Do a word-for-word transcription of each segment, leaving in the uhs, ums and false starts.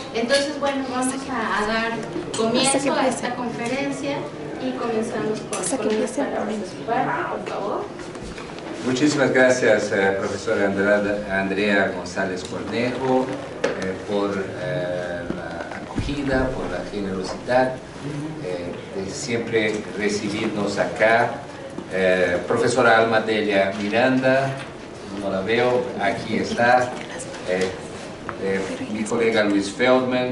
Entonces, bueno, vamos a, a dar comienzo a esta conferencia y comenzamos con, con unas palabras de su parte, por favor. Muchísimas gracias, eh, profesora Andrea, Andrea González Cornejo, eh, por eh, la acogida, por la generosidad eh, de siempre recibirnos acá. Eh, profesora Alma Delia Miranda, no la veo, aquí está. Eh, eh, mi colega Luis Feldman,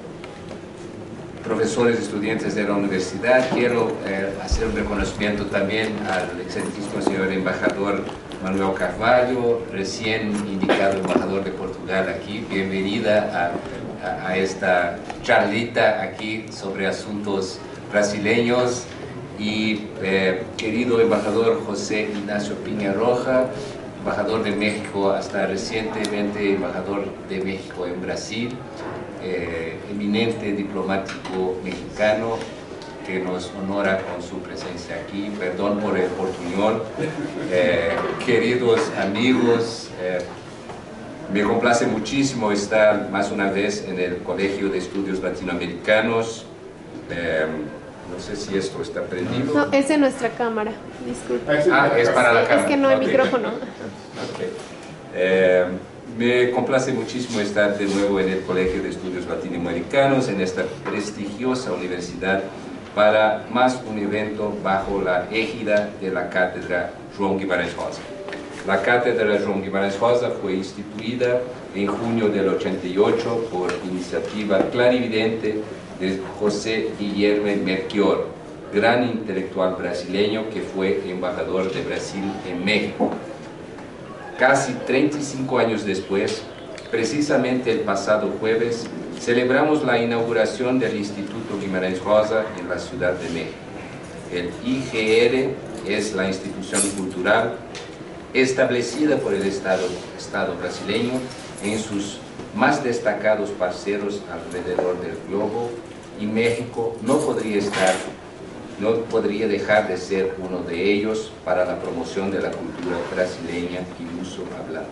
profesores y estudiantes de la universidad. Quiero eh, hacer un reconocimiento también al excelentísimo señor embajador Manuel Carvalho, recién indicado embajador de Portugal aquí. Bienvenida a, a, a esta charlita aquí sobre asuntos brasileños. Y eh, querido embajador José Ignacio Piña Roja, embajador de México hasta recientemente embajador de México en Brasil, eh, eminente diplomático mexicano que nos honora con su presencia aquí. Perdón por el portuñol. Eh, queridos amigos, eh, me complace muchísimo estar más una vez en el Colegio de Estudios Latinoamericanos. Eh, no sé si esto está prendido. No, es de nuestra cámara, disculpe. Ah, es para la cámara. Es que no hay okay. micrófono. Okay. Eh, me complace muchísimo estar de nuevo en el Colegio de Estudios Latinoamericanos, en esta prestigiosa universidad, para más un evento bajo la égida de la Cátedra João Guimarães Rosa. La Cátedra João Guimarães Rosa fue instituida en junio del ochenta y ocho por iniciativa clarividente de José Guilherme Melchior, gran intelectual brasileño que fue embajador de Brasil en México. Casi treinta y cinco años después, precisamente el pasado jueves, celebramos la inauguración del Instituto Guimarães Rosa en la Ciudad de México. El I G R es la institución cultural establecida por el Estado, Estado brasileño en sus más destacados parceros alrededor del globo, y México no podría estar, no podría dejar de ser uno de ellos para la promoción de la cultura brasileña y uso hablado.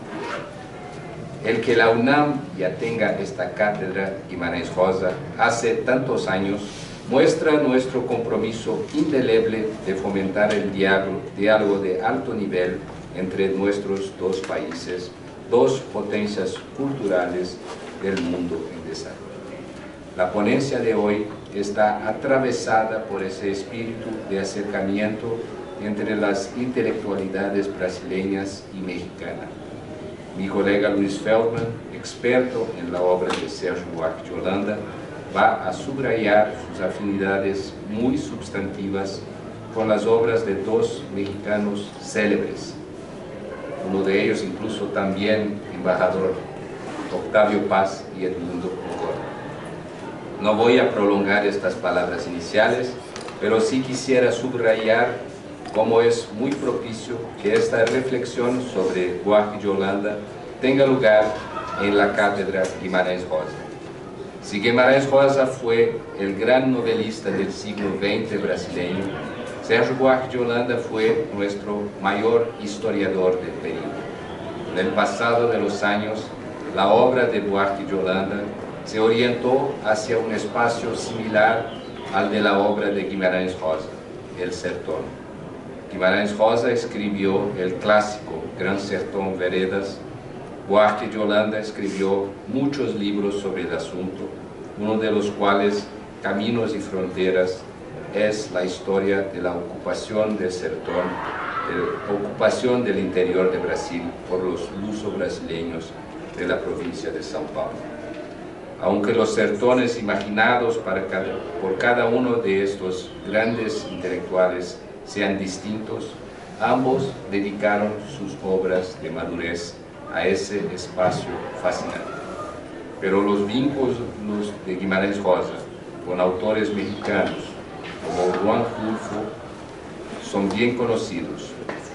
El que la UNAM ya tenga esta cátedra Guimarães Rosa hace tantos años muestra nuestro compromiso indeleble de fomentar el diálogo, diálogo de alto nivel entre nuestros dos países, dos potencias culturales del mundo en desarrollo. La ponencia de hoy está atravesada por ese espíritu de acercamiento entre las intelectualidades brasileñas y mexicanas. Mi colega Luis Feldman, experto en la obra de Sérgio Buarque de Holanda, va a subrayar sus afinidades muy sustantivas con las obras de dos mexicanos célebres, uno de ellos incluso también embajador, Octavio Paz y Edmundo O'Gorman. No voy a prolongar estas palabras iniciales, pero sí quisiera subrayar cómo es muy propicio que esta reflexión sobre Buarque de Holanda tenga lugar en la Cátedra Guimarães Rosa. Si Guimarães Rosa fue el gran novelista del siglo veinte brasileño, Sérgio Buarque de Holanda fue nuestro mayor historiador del periodo. En el pasado de los años, la obra de Buarque de Holanda se orientó hacia un espacio similar al de la obra de Guimarães Rosa, El Sertón. Guimarães Rosa escribió el clásico Gran Sertón Veredas. Buarque de Holanda escribió muchos libros sobre el asunto, uno de los cuales, Caminos y Fronteras, es la historia de la ocupación del sertón, de la ocupación del interior de Brasil por los luso-brasileños de la provincia de São Paulo. Aunque los sertones imaginados para cada, por cada uno de estos grandes intelectuales sean distintos, ambos dedicaron sus obras de madurez a ese espacio fascinante. Pero los vínculos de Guimarães Rosa con autores mexicanos como Juan Rulfo son bien conocidos.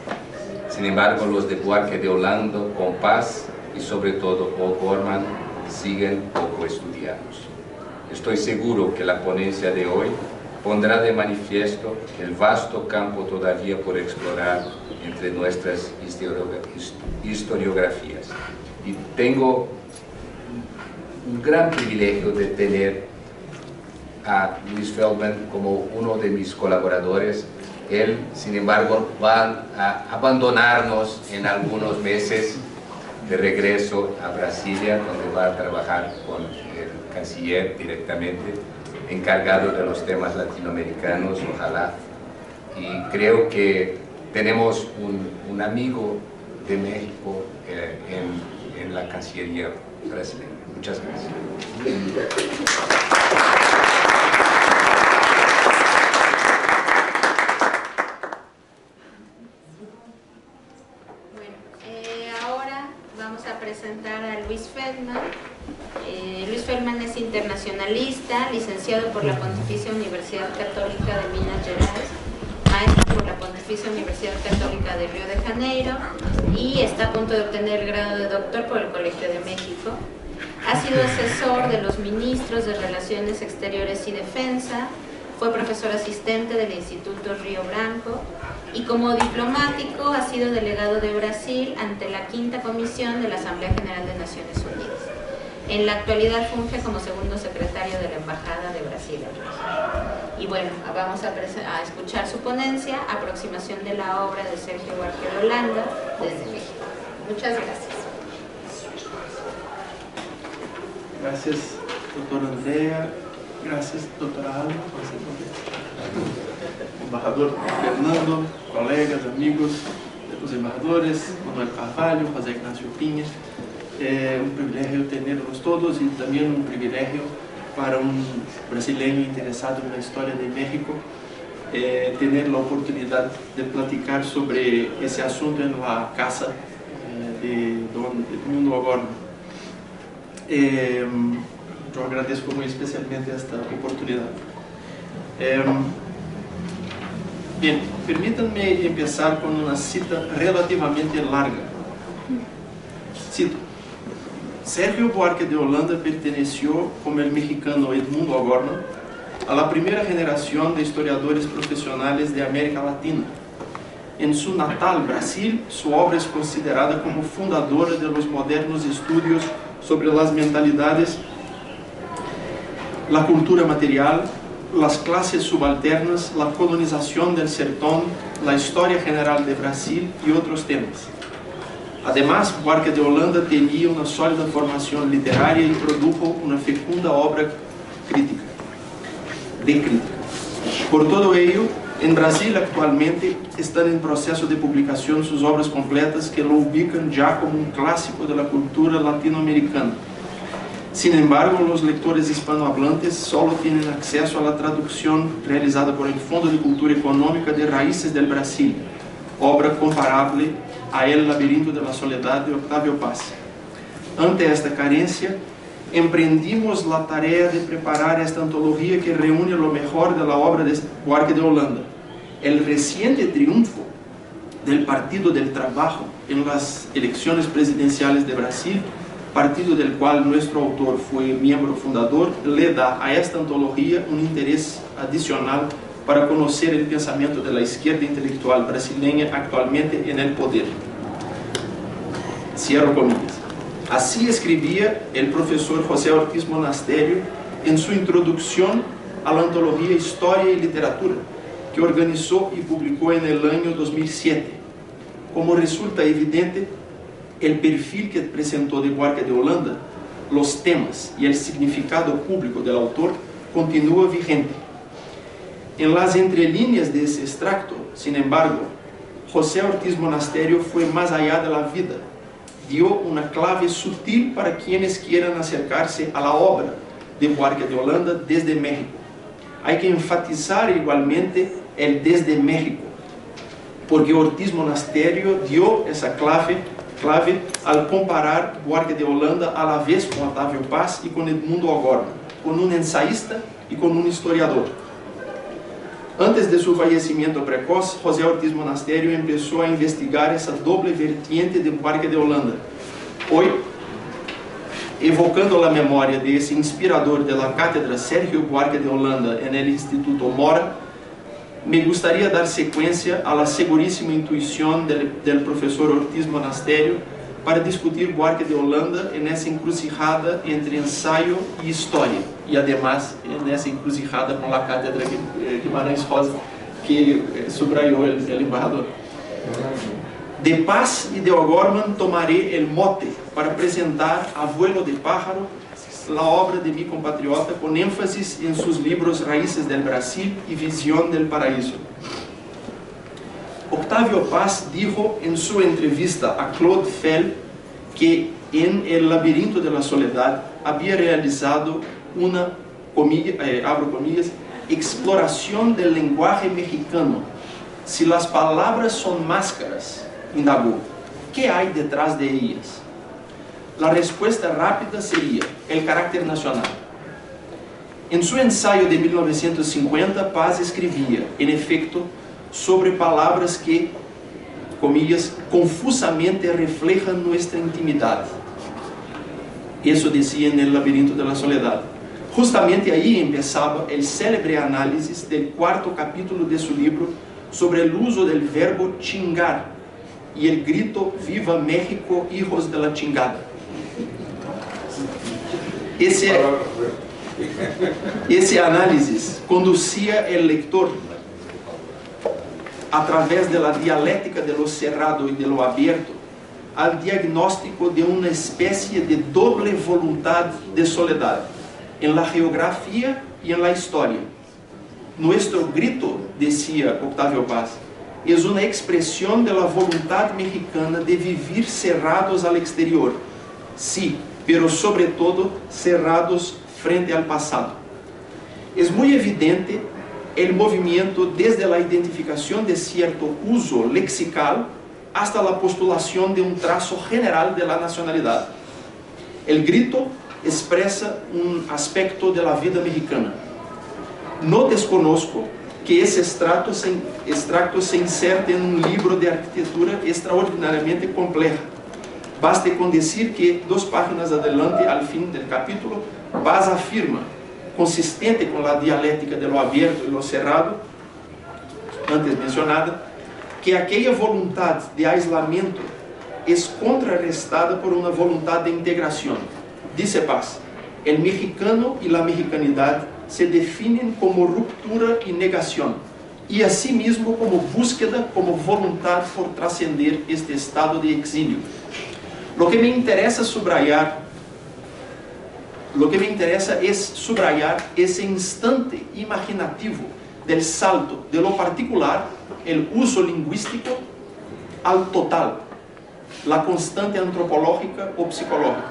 Sin embargo, los de Buarque de Holanda con Paz y sobre todo O'Gorman siguen poco estudiados. Estoy seguro que la ponencia de hoy pondrá de manifiesto el vasto campo todavía por explorar entre nuestras historiografías. Y tengo un gran privilegio de tener a Luis Feldman como uno de mis colaboradores. Él, sin embargo, va a abandonarnos en algunos meses de regreso a Brasilia, donde va a trabajar con el canciller directamente, encargado de los temas latinoamericanos, ojalá. Y creo que tenemos un, un amigo de México eh, en, en la Cancillería brasileña. Muchas gracias. Bueno, eh, ahora vamos a presentar a Luis Feldman. Eh, Luis Feldman es internacionalista, licenciado por la Pontificia Universidad Católica de Minas Gerais, maestro por la Pontificia Universidad Católica de Río de Janeiro y está a punto de obtener el grado de doctor por el Colegio de México. Ha sido asesor de los ministros de Relaciones Exteriores y Defensa, fue profesor asistente del Instituto Río Branco y como diplomático ha sido delegado de Brasil ante la Quinta Comisión de la Asamblea General de Naciones Unidas. En la actualidad funge como segundo secretario de la Embajada de Brasil en México. Y bueno, vamos a, a escuchar su ponencia, aproximación de la obra de Sergio Buarque de Holanda desde México. Muchas gracias. Gracias, doctora Andrea. Gracias, doctora Alma. Embajador Fernando, colegas, amigos de los embajadores, Manuel Carvalho, José Ignacio Piña. É um privilégio tê-los todos e também um privilégio para um brasileiro interessado na história de México eh, ter a oportunidade de platicar sobre esse assunto na casa eh, de Don Edmundo Ogorno. Eh, eu agradeço muito especialmente esta oportunidade. Eh, bem, permitam-me começar com uma cita relativamente larga. Cito: Sergio Buarque de Holanda perteneció, como el mexicano Edmundo Ogorno, a la primera generación de historiadores profesionales de América Latina. En su natal Brasil, su obra es considerada como fundadora de los modernos estudios sobre las mentalidades, la cultura material, las clases subalternas, la colonización del sertón, la historia general de Brasil y otros temas. Además, Buarque de Holanda tenía una sólida formación literaria y produjo una fecunda obra crítica, de crítica. Por todo ello, en Brasil actualmente están en proceso de publicación sus obras completas que lo ubican ya como un clásico de la cultura latinoamericana. Sin embargo, los lectores hispanohablantes solo tienen acceso a la traducción realizada por el Fondo de Cultura Económica de Raíces del Brasil, obra comparable a El Laberinto de la Soledad de Octavio Paz. Ante esta carencia, emprendimos la tarea de preparar esta antología que reúne lo mejor de la obra de Buarque de Holanda. El reciente triunfo del Partido del Trabajo en las elecciones presidenciales de Brasil, partido del cual nuestro autor fue miembro fundador, le da a esta antología un interés adicional para conocer el pensamiento de la izquierda intelectual brasileña actualmente en el poder. Cierro comillas. Así escribía el profesor José Ortiz Monasterio en su introducción a la antología Historia y Literatura, que organizó y publicó en el año dos mil siete. Como resulta evidente, el perfil que presentó de Buarque de Holanda, los temas y el significado público del autor continúa vigente. En las entrelíneas de ese extracto, sin embargo, José Ortiz Monasterio fue más allá de la vida. Dio una clave sutil para quienes quieran acercarse a la obra de Buarque de Holanda desde México. Hay que enfatizar igualmente el desde México, porque Ortiz Monasterio dio esa clave, clave al comparar Buarque de Holanda a la vez con Octavio Paz y con Edmundo Ogorno, con un ensayista y con un historiador. Antes de su fallecimiento precoz, José Ortiz Monasterio empezó a investigar esa doble vertiente de Buarque de Holanda. Hoy, evocando la memoria de ese inspirador de la cátedra Sergio Buarque de Holanda en el Instituto Mora, me gustaría dar secuencia a la segurísima intuición del, del profesor Ortiz Monasterio para discutir Buarque de Holanda en esa encrucijada entre ensayo y historia, y además en esa encrucijada con la cátedra Guimarães Rosa que subrayó el, el embajador. De Paz y de O'Gorman tomaré el mote para presentar Abuelo de Pájaro, la obra de mi compatriota con énfasis en sus libros Raíces del Brasil y Visión del Paraíso. Octavio Paz dijo en su entrevista a Claude Fell que en El laberinto de la soledad había realizado una, comilla, eh, abro comillas, exploración del lenguaje mexicano. Si las palabras son máscaras, indagó, ¿qué hay detrás de ellas? La respuesta rápida sería el carácter nacional. En su ensayo de mil novecientos cincuenta, Paz escribía, en efecto, sobre palabras que, comillas, confusamente reflejan nuestra intimidad. Eso decía en El laberinto de la soledad. Justamente ahí empezaba el célebre análisis del cuarto capítulo de su libro sobre el uso del verbo chingar y el grito "Viva México, hijos de la chingada". Ese, ese análisis conducía el lector a través de la dialéctica de lo cerrado y de lo abierto al diagnóstico de una especie de doble voluntad de soledad en la geografía y en la historia. Nuestro grito, decía Octavio Paz, es una expresión de la voluntad mexicana de vivir cerrados al exterior, sí, pero sobre todo cerrados frente al pasado. Es muy evidente el movimiento desde la identificación de cierto uso lexical hasta la postulación de un trazo general de la nacionalidad. El grito expresa un aspecto de la vida mexicana. No desconozco que ese extracto se, extracto se inserte en un libro de arquitectura extraordinariamente compleja. Baste con decir que dos páginas adelante, al fin del capítulo, Paz afirma, consistente con la dialéctica de lo abierto y lo cerrado, antes mencionada, que aquella voluntad de aislamiento es contrarrestada por una voluntad de integración. Dice Paz, el mexicano y la mexicanidad se definen como ruptura y negación, y asimismo como búsqueda, como voluntad por trascender este estado de exilio. Lo que me interesa subrayar, lo que me interesa es subrayar ese instante imaginativo del salto de lo particular, el uso lingüístico, al total, la constante antropológica o psicológica,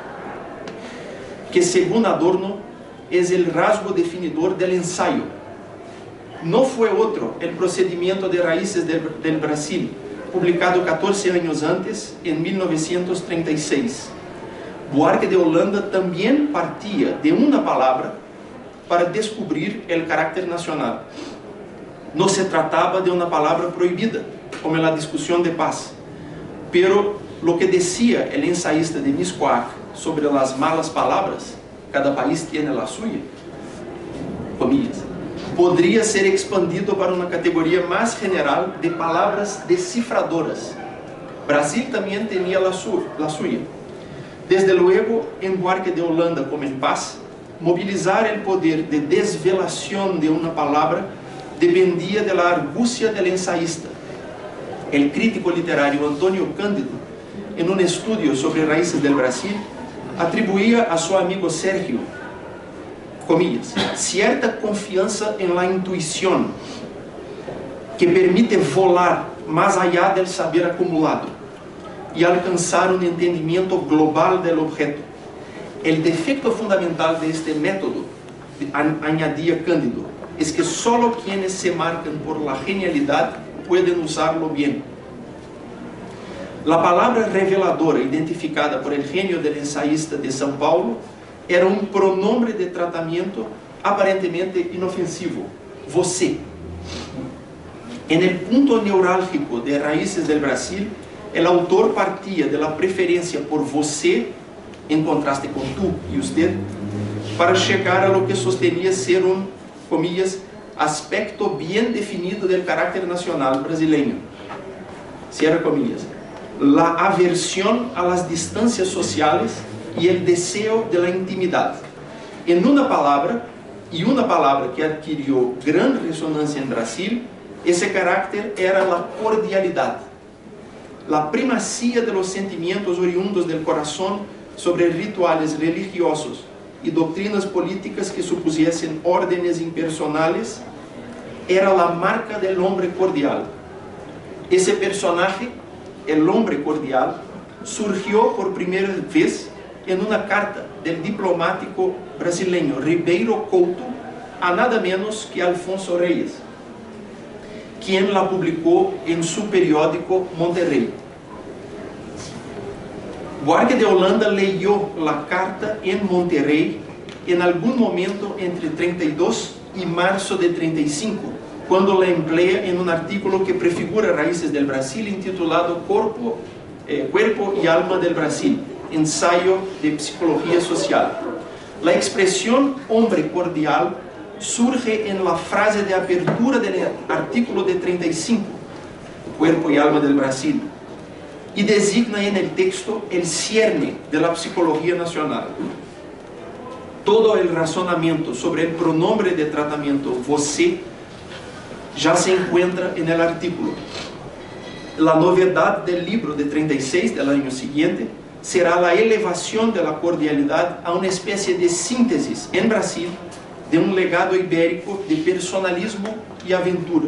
que según Adorno es el rasgo definidor del ensayo. No fue otro el procedimiento de Raíces del, del Brasil, publicado catorce años antes, en mil novecientos treinta y seis. Buarque de Holanda también partía de una palabra para descubrir el carácter nacional. No se trataba de una palabra prohibida, como en la discusión de Paz, pero lo que decía el ensayista de Miscoac sobre las malas palabras, cada país tiene la suya, comillas, podría ser expandido para una categoría más general de palabras descifradoras. Brasil también tenía la, su la suya. Desde luego, en Buarque de Holanda como en Paz, movilizar el poder de desvelación de una palabra dependía de la argucia del ensayista. El crítico literario Antônio Cândido, en un estudio sobre Raíces del Brasil, atribuía a su amigo Sergio, comillas, cierta confianza en la intuición que permite volar más allá del saber acumulado y alcanzar un entendimiento global del objeto. El defecto fundamental de este método, añadía Cândido, es que solo quienes se marcan por la genialidad pueden usarlo bien. La palabra reveladora identificada por el genio del ensayista de São Paulo era un pronombre de tratamiento aparentemente inofensivo, você. En el punto neurálgico de Raíces del Brasil, el autor partía de la preferencia por você, en contraste con tú y usted, para llegar a lo que sostenía ser un, comillas, aspecto bien definido del carácter nacional brasileño. Cierra comillas. la aversión a las distancias sociales y el deseo de la intimidad. En una palabra, y una palabra que adquirió gran resonancia en Brasil, ese carácter era la cordialidad, la primacía de los sentimientos oriundos del corazón sobre rituales religiosos y doctrinas políticas que supusiesen órdenes impersonales, era la marca del hombre cordial. Ese personaje, el hombre cordial, surgió por primera vez en una carta del diplomático brasileño Ribeiro Couto a nada menos que Alfonso Reyes, quien la publicó en su periódico Monterrey. Buarque de Holanda leyó la carta en Monterrey en algún momento entre treinta y dos y marzo de treinta y cinco, cuando la emplea en un artículo que prefigura Raíces del Brasil intitulado Corpo, eh, Cuerpo y Alma del Brasil, ensayo de psicología social. La expresión hombre cordial surge en la frase de apertura del artículo de treinta y cinco, Cuerpo y Alma del Brasil, y designa en el texto el cierne de la psicología nacional. Todo el razonamiento sobre el pronombre de tratamiento você ya se encuentra en el artículo. La novedad del libro de treinta y seis del año siguiente será la elevación de la cordialidad a una especie de síntesis en Brasil de un legado ibérico de personalismo y aventura.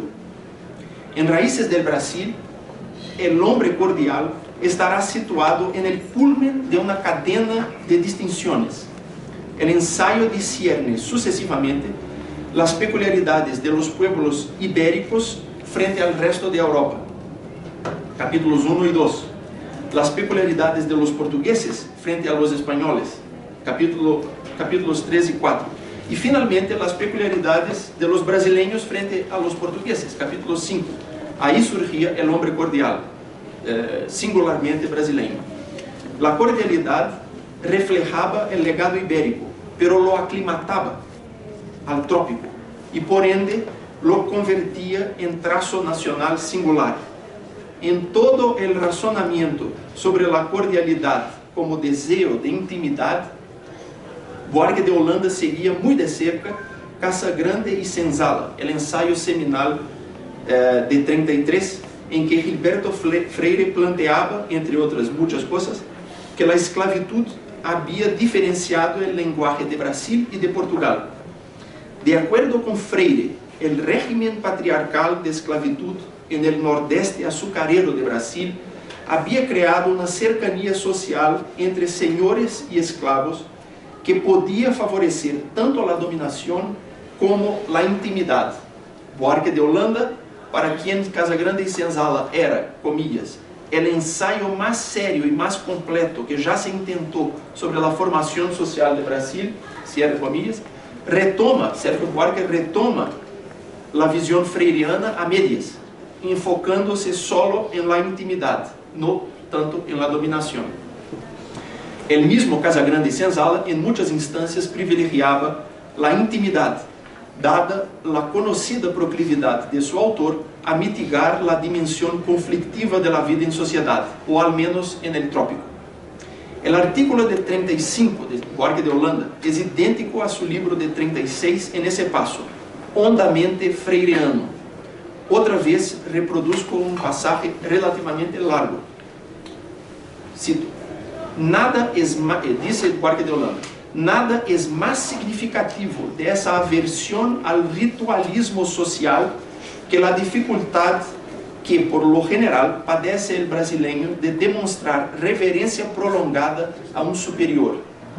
En Raíces del Brasil, el hombre cordial estará situado en el culmen de una cadena de distinciones. El ensayo discierne sucesivamente las peculiaridades de los pueblos ibéricos frente al resto de Europa. Capítulos uno y dos. Las peculiaridades de los portugueses frente a los españoles. Capítulo, capítulos tres y cuatro. Y finalmente las peculiaridades de los brasileños frente a los portugueses. Capítulo cinco. Ahí surgía el hombre cordial, eh, singularmente brasileño. La cordialidad reflejaba el legado ibérico, pero lo aclimataba al trópico y por ende lo convertía en trazo nacional singular. En todo el razonamiento sobre la cordialidad como deseo de intimidad, Buarque de Holanda seguía muy de cerca Casagrande y Senzala, el ensayo seminal eh, de treinta y tres, en que Gilberto Freire planteaba, entre otras muchas cosas, que la esclavitud había diferenciado el lenguaje de Brasil y de Portugal. De acuerdo con Freire, el régimen patriarcal de esclavitud en el nordeste azucarero de Brasil había creado una cercanía social entre señores y esclavos que podía favorecer tanto la dominación como la intimidad. Buarque de Holanda, para quien Casagrande y Senzala era, comillas, el ensayo más serio y más completo que ya se intentó sobre la formación social de Brasil, cierre comillas, retoma, Sérgio Buarque retoma la visión freiriana a medias, enfocándose solo en la intimidad, no tanto en la dominación. El mismo Casagrande y Senzala en muchas instancias privilegiaba la intimidad, dada la conocida proclividad de su autor a mitigar la dimensión conflictiva de la vida en sociedad, o al menos en el trópico. El artículo de treinta y cinco de Buarque de Holanda es idéntico a su libro de treinta y seis en ese paso, hondamente freireano. Otra vez reproduzco un pasaje relativamente largo. Cito: Nada es más, dice Buarque de Holanda, nada es más significativo de esa aversión al ritualismo social que la dificultad que, por lo general, padece el brasileño de demostrar reverencia prolongada a un superior.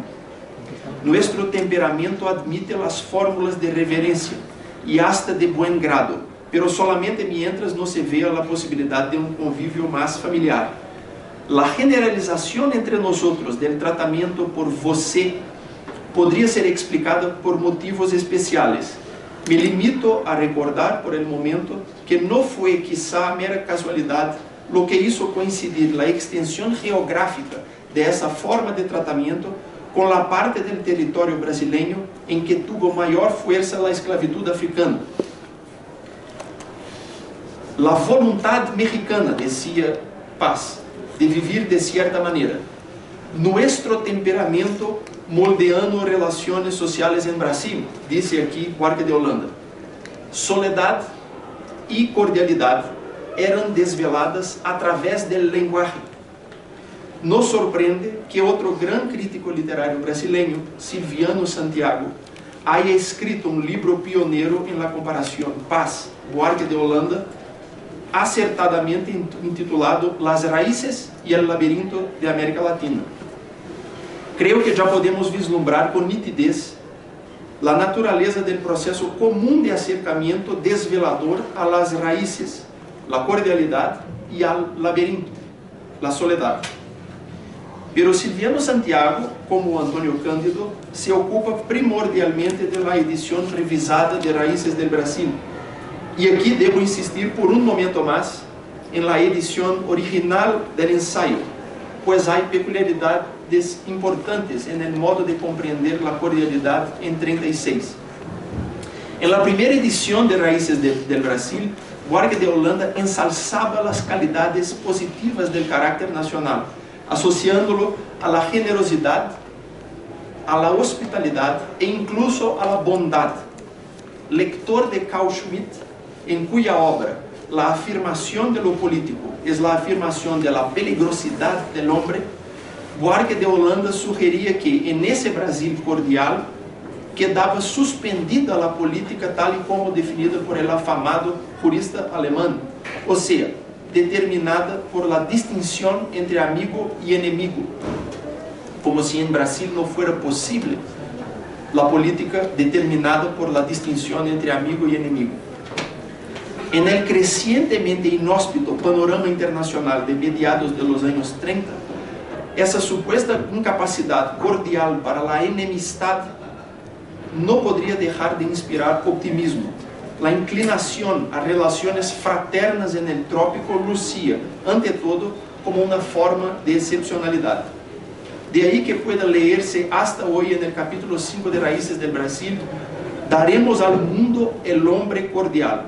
Nuestro temperamento admite las fórmulas de reverencia y hasta de buen grado, pero solamente mientras no se vea la posibilidad de un convivio más familiar. La generalización entre nosotros del tratamiento por você podría ser explicada por motivos especiales. Me limito a recordar por el momento que no fue quizá mera casualidad lo que hizo coincidir la extensión geográfica de esa forma de tratamiento con la parte del territorio brasileño en que tuvo mayor fuerza la esclavitud africana. La voluntad mexicana, decía Paz, de vivir de cierta manera. Nuestro temperamento moldeando relaciones sociales en Brasil, dice aquí Buarque de Holanda. Soledad y cordialidad eran desveladas a través del lenguaje. Nos sorprende que otro gran crítico literario brasileño, Silviano Santiago, haya escrito un libro pionero en la comparación, Paz, Buarque de Holanda, acertadamente intitulado Las raíces y el laberinto de América Latina. Creo que ya podemos vislumbrar con nitidez la naturaleza del proceso común de acercamiento desvelador a las raíces, la cordialidad y al laberinto, la soledad. Pero Silviano Santiago, como Antônio Cândido, se ocupa primordialmente de la edición revisada de Raíces del Brasil. Y aquí debo insistir por un momento más en la edición original del ensayo, pues hay peculiaridades importantes en el modo de comprender la cordialidad en treinta y seis. En la primera edición de Raíces de, del Brasil, Buarque de Holanda ensalzaba las calidades positivas del carácter nacional, asociándolo a la generosidad, a la hospitalidad e incluso a la bondad. Lector de Carl Schmitt, en cuya obra la afirmación de lo político es la afirmación de la peligrosidad del hombre, Buarque de Holanda sugería que en ese Brasil cordial quedaba suspendida la política tal y como definida por el afamado jurista alemán, o sea, determinada por la distinción entre amigo y enemigo, como si en Brasil no fuera posible la política determinada por la distinción entre amigo y enemigo. En el crecientemente inhóspito panorama internacional de mediados de los años treinta, esa supuesta incapacidad cordial para la enemistad no podría dejar de inspirar optimismo. La inclinación a relaciones fraternas en el trópico lucía, ante todo, como una forma de excepcionalidad. De ahí que pueda leerse hasta hoy en el capítulo cinco de Raíces del Brasil: daremos al mundo el hombre cordial.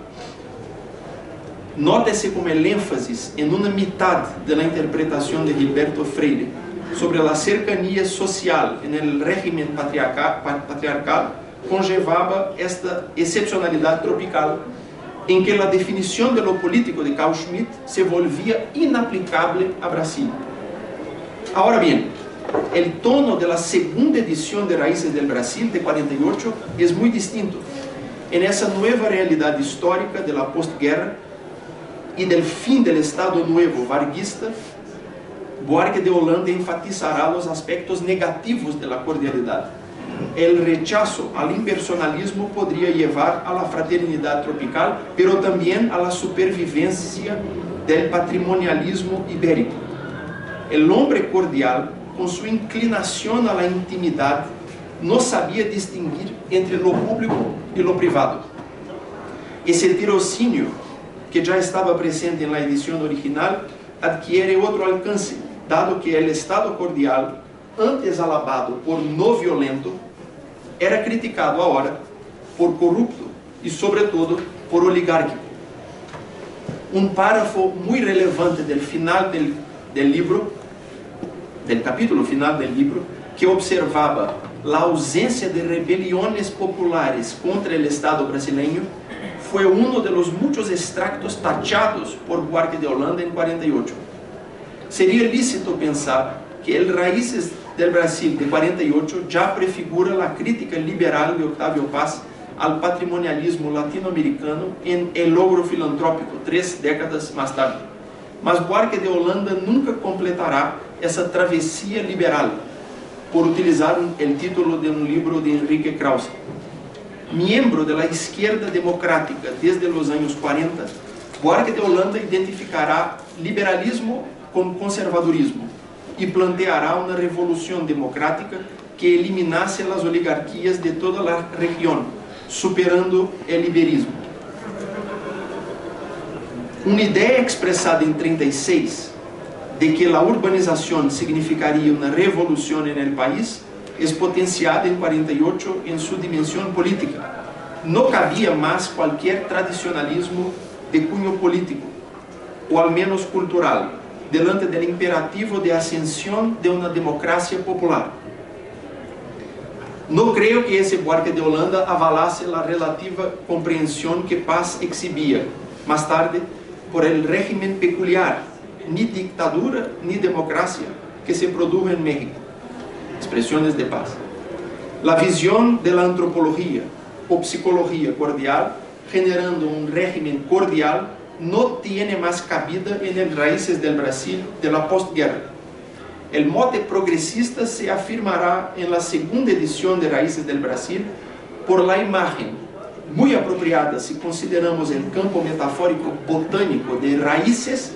Nótese como el énfasis en una mitad de la interpretación de Gilberto Freire sobre la cercanía social en el régimen patriarcal, patriarcal conllevaba esta excepcionalidad tropical en que la definición de lo político de Carl Schmitt se volvía inaplicable a Brasil. Ahora bien, el tono de la segunda edición de Raíces del Brasil de cuarenta y ocho es muy distinto. En esa nueva realidad histórica de la postguerra y del fin del Estado Nuevo varguista, Buarque de Holanda enfatizará los aspectos negativos de la cordialidad. El rechazo al impersonalismo podría llevar a la fraternidad tropical, pero también a la supervivencia del patrimonialismo ibérico. El hombre cordial, con su inclinación a la intimidad, no sabía distinguir entre lo público y lo privado. Ese tirocínio, que ya estaba presente en la edición original, adquiere otro alcance, dado que el Estado cordial, antes alabado por no violento, era criticado ahora por corrupto y sobre todo por oligárquico. Un párrafo muy relevante del final del, del libro, del capítulo final del libro, que observaba la ausencia de rebeliones populares contra el Estado brasileño, fue uno de los muchos extractos tachados por Buarque de Holanda en cuarenta y ocho. Sería lícito pensar que el Raíces del Brasil de cuarenta y ocho ya prefigura la crítica liberal de Octavio Paz al patrimonialismo latinoamericano en El logro filantrópico, tres décadas más tarde. Mas Buarque de Holanda nunca completará esa travesía liberal, por utilizar el título de un libro de Enrique Krause. Miembro de la izquierda democrática desde los años cuarenta, Buarque de Holanda identificará liberalismo con conservadurismo y planteará una revolución democrática que eliminase las oligarquías de toda la región, superando el iberismo. Una idea expresada en treinta y seis de que la urbanización significaría una revolución en el país es potenciada en cuarenta y ocho en su dimensión política. No cabía más cualquier tradicionalismo de cuño político, o al menos cultural, delante del imperativo de ascensión de una democracia popular. No creo que ese Buarque de Holanda avalase la relativa comprensión que Paz exhibía, más tarde, por el régimen peculiar, ni dictadura ni democracia, que se produjo en México. Expresiones de Paz. La visión de la antropología o psicología cordial, generando un régimen cordial, no tiene más cabida en el Raíces del Brasil de la postguerra. El mote progresista se afirmará en la segunda edición de Raíces del Brasil por la imagen, muy apropiada si consideramos el campo metafórico botánico de raíces,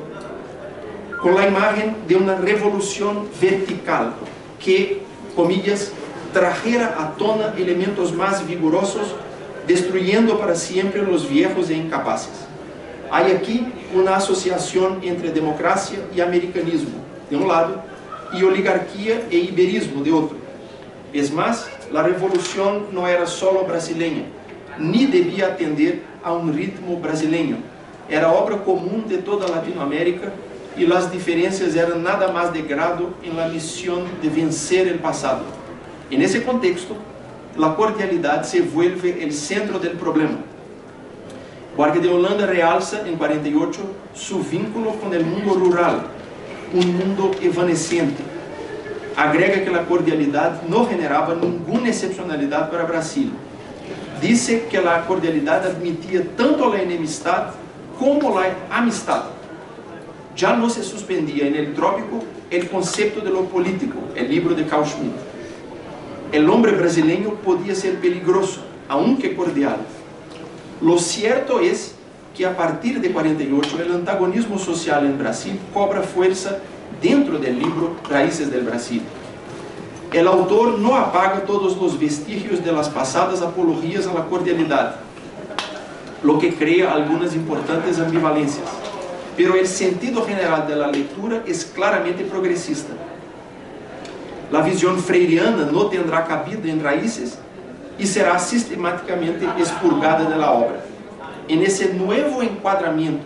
con la imagen de una revolución vertical que, comillas, trajera a tona elementos más vigorosos, destruyendo para siempre los viejos e incapaces. Hay aquí una asociación entre democracia y americanismo, de un lado, y oligarquía e iberismo, de otro. Es más, la revolución no era solo brasileña, ni debía atender a un ritmo brasileño. Era obra común de toda Latinoamérica y las diferencias eran nada más de grado en la misión de vencer el pasado. En ese contexto, la cordialidad se vuelve el centro del problema. Buarque de Holanda realza en cuarenta y ocho su vínculo con el mundo rural, un mundo evanescente. Agrega que la cordialidad no generaba ninguna excepcionalidad para Brasil. Dice que la cordialidad admitía tanto la enemistad como la amistad. Ya no se suspendía en el trópico el concepto de lo político, el libro de Carl Schmitt. El hombre brasileño podía ser peligroso, aunque cordial. Lo cierto es que a partir de cuarenta y ocho el antagonismo social en Brasil cobra fuerza dentro del libro Raíces del Brasil. El autor no apaga todos los vestigios de las pasadas apologías a la cordialidad, lo que crea algunas importantes ambivalencias, pero el sentido general de la lectura es claramente progresista. La visión freiriana no tendrá cabida en Raíces y será sistemáticamente expurgada de la obra. En ese nuevo encuadramiento,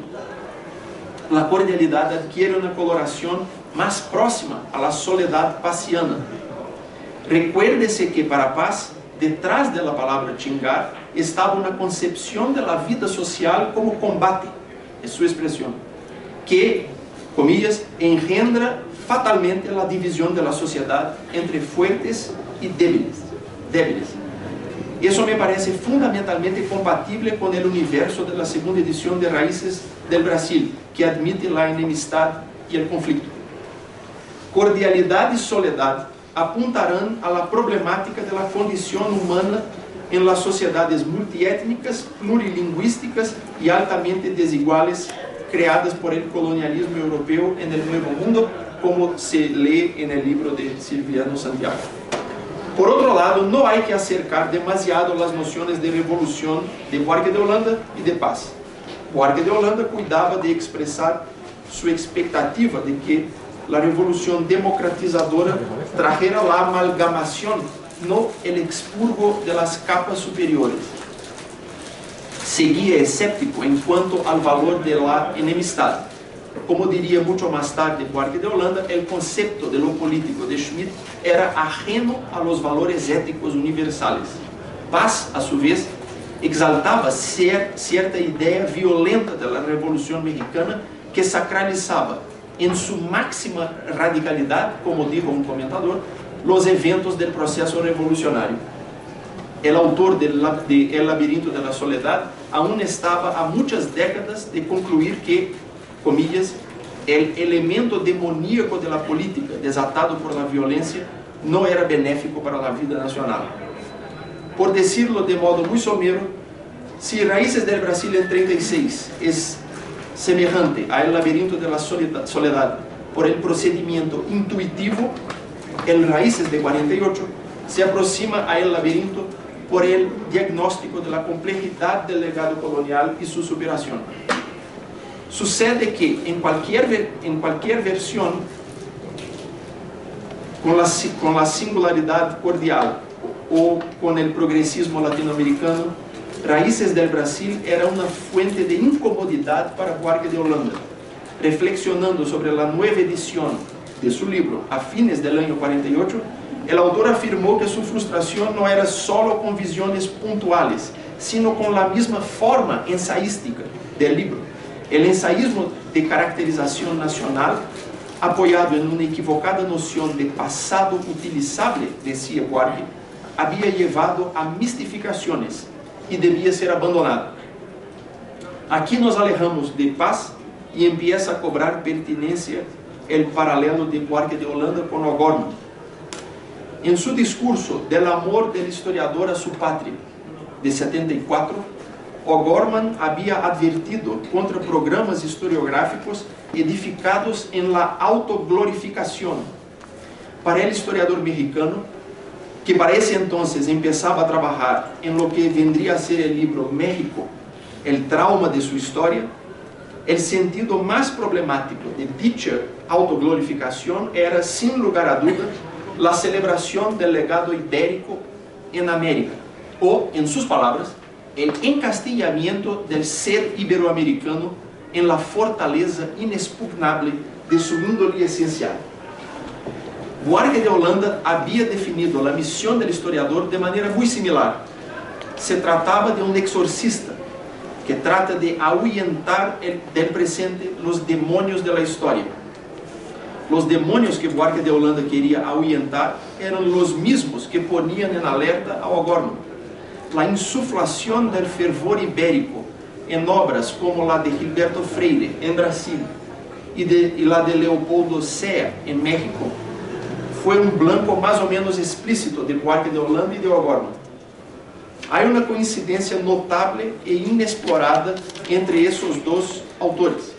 la cordialidad adquiere una coloración más próxima a la soledad paciana. Recuérdese que para Paz, detrás de la palabra chingar, estaba una concepción de la vida social como combate, es su expresión, que, comillas, engendra fatalmente la división de la sociedad entre fuertes y débiles. débiles. Eso me parece fundamentalmente compatible con el universo de la segunda edición de Raíces del Brasil, que admite la enemistad y el conflicto. Cordialidad y soledad apuntarán a la problemática de la condición humana en las sociedades multiétnicas, plurilingüísticas y altamente desiguales creadas por el colonialismo europeo en el Nuevo Mundo, como se lee en el libro de Silviano Santiago. Por otro lado, no hay que acercar demasiado las nociones de revolución de Buarque de Holanda y de Paz. Buarque de Holanda cuidaba de expresar su expectativa de que la revolución democratizadora trajera la amalgamación, no el expurgo de las capas superiores. Seguía escéptico en cuanto al valor de la enemistad. Como diría mucho más tarde Buarque de Holanda, el concepto de lo político de Schmitt era ajeno a los valores éticos universales. Paz, a su vez, exaltaba cierta idea violenta de la Revolución Mexicana que sacralizaba en su máxima radicalidad, como dijo un comentador, los eventos del proceso revolucionario. El autor de El laberinto de la soledad aún estaba a muchas décadas de concluir que, comillas, el elemento demoníaco de la política desatado por la violencia no era benéfico para la vida nacional. Por decirlo de modo muy somero, si Raíces del Brasil en treinta y seis es semejante a El laberinto de la soledad por el procedimiento intuitivo, el Raíces de cuarenta y ocho se aproxima a El laberinto por el diagnóstico de la complejidad del legado colonial y su superación. Sucede que en cualquier, en cualquier versión, con la, con la singularidad cordial o con el progresismo latinoamericano, Raíces del Brasil era una fuente de incomodidad para Buarque de Holanda. reflexionando sobre la nueva edición de su libro a fines del año cuarenta y ocho, el autor afirmó que su frustración no era solo con visiones puntuales, sino con la misma forma ensayística del libro. El ensayismo de caracterización nacional, apoyado en una equivocada noción de pasado utilizable, decía Buarque, había llevado a mistificaciones y debía ser abandonado. Aquí nos alejamos de Paz y empieza a cobrar pertinencia el paralelo de Buarque de Holanda con O'Gorman. En su discurso del amor del historiador a su patria, de setenta y cuatro, O'Gorman había advertido contra programas historiográficos edificados en la autoglorificación. Para el historiador mexicano, que para ese entonces empezaba a trabajar en lo que vendría a ser el libro México, el trauma de su historia, el sentido más problemático de dicha autoglorificación era, sin lugar a duda, la celebración del legado ibérico en América, o, en sus palabras, el encastillamiento del ser iberoamericano en la fortaleza inexpugnable de su índole esencial. Buarque de Holanda había definido la misión del historiador de manera muy similar. Se trataba de un exorcista que trata de ahuyentar el, del presente los demonios de la historia. Los demonios que Buarque de Holanda quería ahuyentar eran los mismos que ponían en alerta a O'Gorman. La insuflación del fervor ibérico en obras como la de Gilberto Freire en Brasil y, de, y la de Leopoldo Sea en México fue un blanco más o menos explícito de Buarque de Holanda y de O'Gorman. Hay una coincidencia notable e inexplorada entre esos dos autores.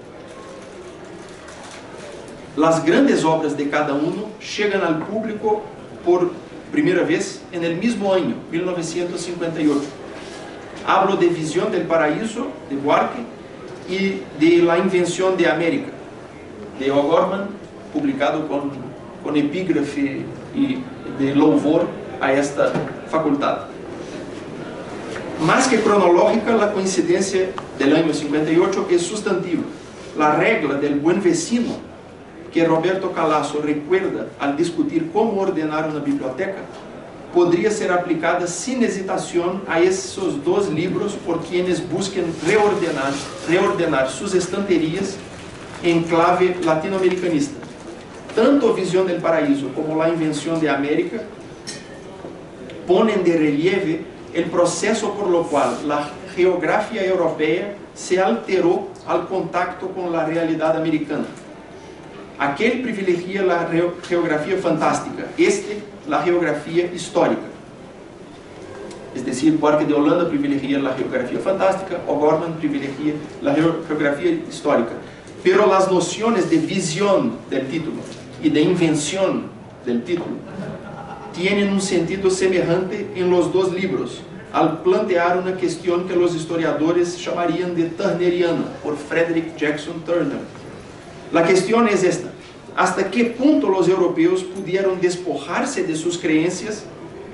Las grandes obras de cada uno llegan al público por primera vez en el mismo año, mil novecientos cincuenta y ocho. Hablo de Visión del Paraíso, de Buarque, y de La Invención de América, de O'Gorman, publicado con, con epígrafe y de louvor a esta facultad. Más que cronológica, la coincidencia del año cincuenta y ocho es sustantiva. La regla del buen vecino, que Roberto Calasso recuerda al discutir cómo ordenar una biblioteca, podría ser aplicada sin hesitación a esos dos libros por quienes busquen reordenar, reordenar sus estanterías en clave latinoamericanista. Tanto Visión del Paraíso como La Invención de América ponen de relieve el proceso por lo cual la geografía europea se alteró al contacto con la realidad americana. Aquel privilegia la geografía fantástica, este la geografía histórica. Es decir, Buarque de Holanda privilegia la geografía fantástica, O'Gorman privilegia la geografía histórica. Pero las nociones de visión del título y de invención del título tienen un sentido semejante en los dos libros, al plantear una cuestión que los historiadores llamarían de turneriana, por Frederick Jackson Turner. La cuestión es esta: ¿hasta qué punto los europeos pudieron despojarse de sus creencias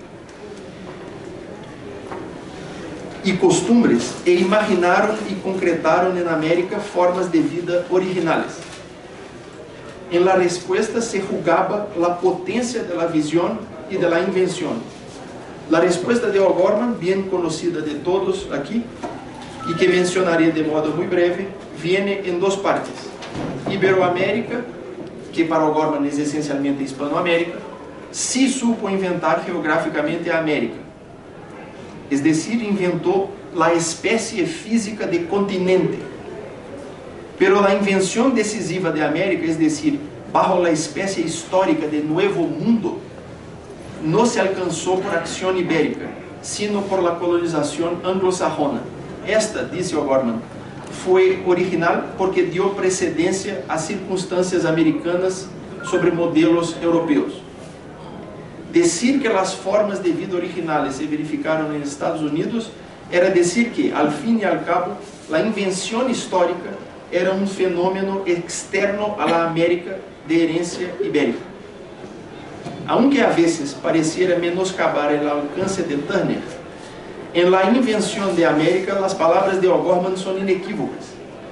y costumbres e imaginaron y concretaron en América formas de vida originales? En la respuesta se jugaba la potencia de la visión y de la invención. La respuesta de O'Gorman, bien conocida de todos aquí, y que mencionaré de modo muy breve, viene en dos partes. Iberoamérica, que para O'Gorman es esencialmente Hispanoamérica, sí supo inventar geográficamente a América. Es decir, inventó la especie física de continente. Pero la invención decisiva de América, es decir, bajo la especie histórica de Nuevo Mundo, no se alcanzó por acción ibérica, sino por la colonización anglosajona. Esta, dice O'Gorman, fue original porque dio precedencia a circunstancias americanas sobre modelos europeos. Decir que las formas de vida originales se verificaron en Estados Unidos era decir que, al fin y al cabo, la invención histórica era un fenómeno externo a la América de herencia ibérica. Aunque a veces pareciera menoscabar el alcance de Turner, en La Invención de América las palabras de O'Gorman son inequívocas.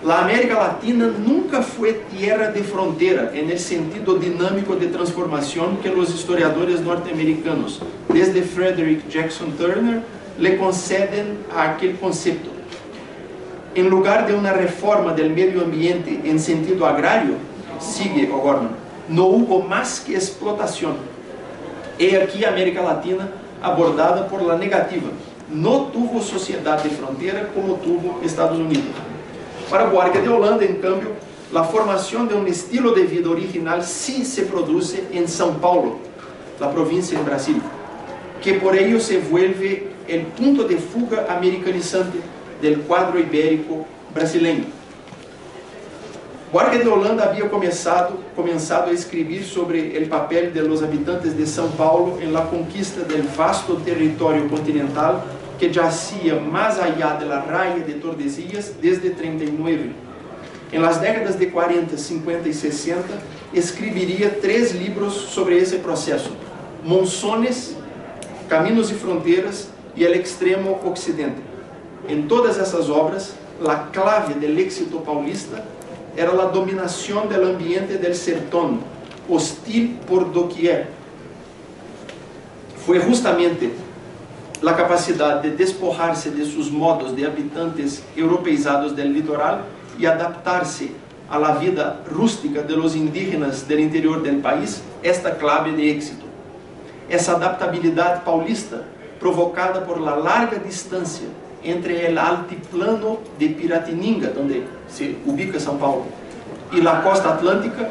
La América Latina nunca fue tierra de frontera en el sentido dinámico de transformación que los historiadores norteamericanos, desde Frederick Jackson Turner, le conceden a aquel concepto. En lugar de una reforma del medio ambiente en sentido agrario, sigue O'Gorman, no hubo más que explotación. He aquí América Latina abordada por la negativa. No tuvo sociedad de frontera como tuvo Estados Unidos. Para Buarque de Holanda, en cambio, la formación de un estilo de vida original sí se produce en São Paulo, la provincia en Brasil, que por ello se vuelve el punto de fuga americanizante del cuadro ibérico brasileño. Buarque de Holanda había comenzado, comenzado a escribir sobre el papel de los habitantes de São Paulo en la conquista del vasto territorio continental que yacía más allá de la raya de Tordesillas desde treinta y nueve. En las décadas de cuarenta, cincuenta y sesenta, escribiría tres libros sobre ese proceso: Monzones, Caminos y Fronteras y El Extremo Occidente. En todas esas obras, la clave del éxito paulista era la dominación del ambiente del sertón, hostil por doquier. Fue justamente la capacidad de despojarse de sus modos de habitantes europeizados del litoral y adaptarse a la vida rústica de los indígenas del interior del país, esta clave de éxito. Esa adaptabilidad paulista, provocada por la larga distancia entre el altiplano de Piratininga, donde se ubica São Paulo, y la costa atlántica,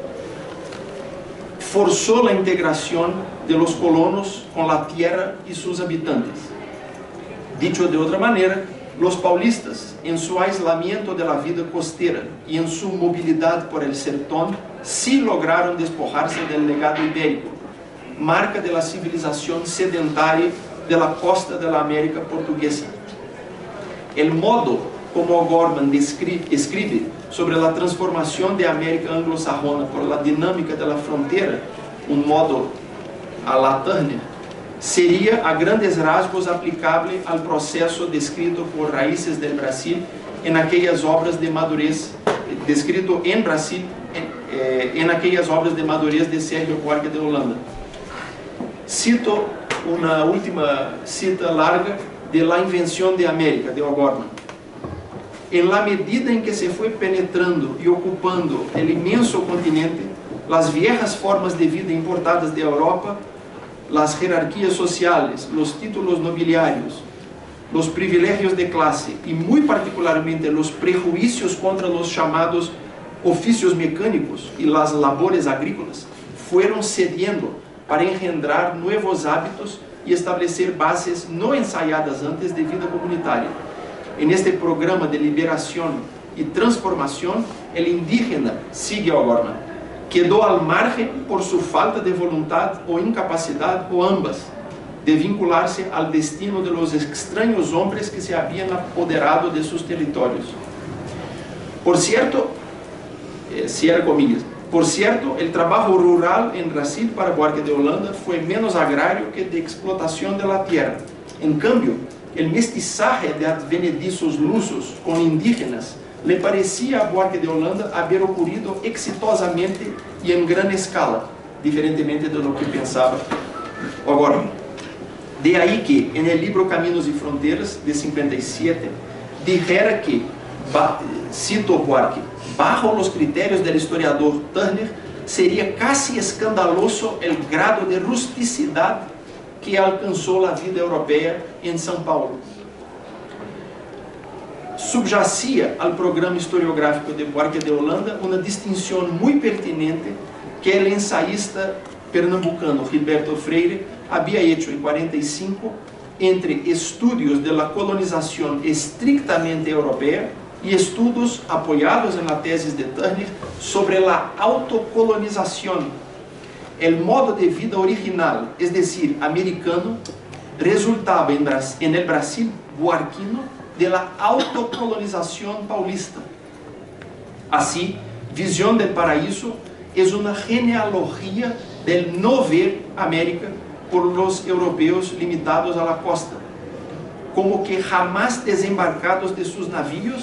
forzó la integración de los colonos con la tierra y sus habitantes. Dicho de otra manera, los paulistas, en su aislamiento de la vida costera y en su movilidad por el sertón, sí lograron despojarse del legado ibérico, marca de la civilización sedentaria de la costa de la América portuguesa. El modo como O'Gorman escribe sobre la transformación de América anglosajona por la dinámica de la frontera, un modo a la Turner, sería a grandes rasgos aplicable al proceso descrito por Raíces del Brasil en aquellas obras de madurez, descrito en Brasil en, eh, en aquellas obras de madurez de Sérgio Buarque de Holanda. Cito una última cita larga de La Invención de América, de O'Gorman. En la medida en que se fue penetrando y ocupando el inmenso continente, las viejas formas de vida importadas de Europa, las jerarquías sociales, los títulos nobiliarios, los privilegios de clase y muy particularmente los prejuicios contra los llamados oficios mecánicos y las labores agrícolas, fueron cediendo para engendrar nuevos hábitos y establecer bases no ensayadas antes de vida comunitaria. En este programa de liberación y transformación, el indígena, sigue O'Gorman, quedó al margen por su falta de voluntad o incapacidad, o ambas, de vincularse al destino de los extraños hombres que se habían apoderado de sus territorios. Por cierto, eh, cierra comillas, por cierto, el trabajo rural en Brasil para Buarque de Holanda fue menos agrario que de explotación de la tierra. En cambio, el mestizaje de advenedizos lusos con indígenas le parecía a Buarque de Holanda haber ocurrido exitosamente y en gran escala, diferentemente de lo que pensaba O'Gorman. De ahí que, en el libro Caminos y Fronteras, de cincuenta y siete, dijera que, cito Buarque, bajo los criterios del historiador Turner, sería casi escandaloso el grado de rusticidad que alcanzó la vida europea en São Paulo. Subyacía al programa historiográfico de Buarque de Holanda una distinción muy pertinente que el ensayista pernambucano Gilberto Freire había hecho en cuarenta y cinco entre estudios de la colonización estrictamente europea y estudios apoyados en la tesis de Turner sobre la autocolonización. El modo de vida original, es decir, americano, resultaba en, en el Brasil buarquino de la autocolonización paulista. Así, Visión del Paraíso es una genealogía del no ver América por los europeos limitados a la costa, como que jamás desembarcados de sus navíos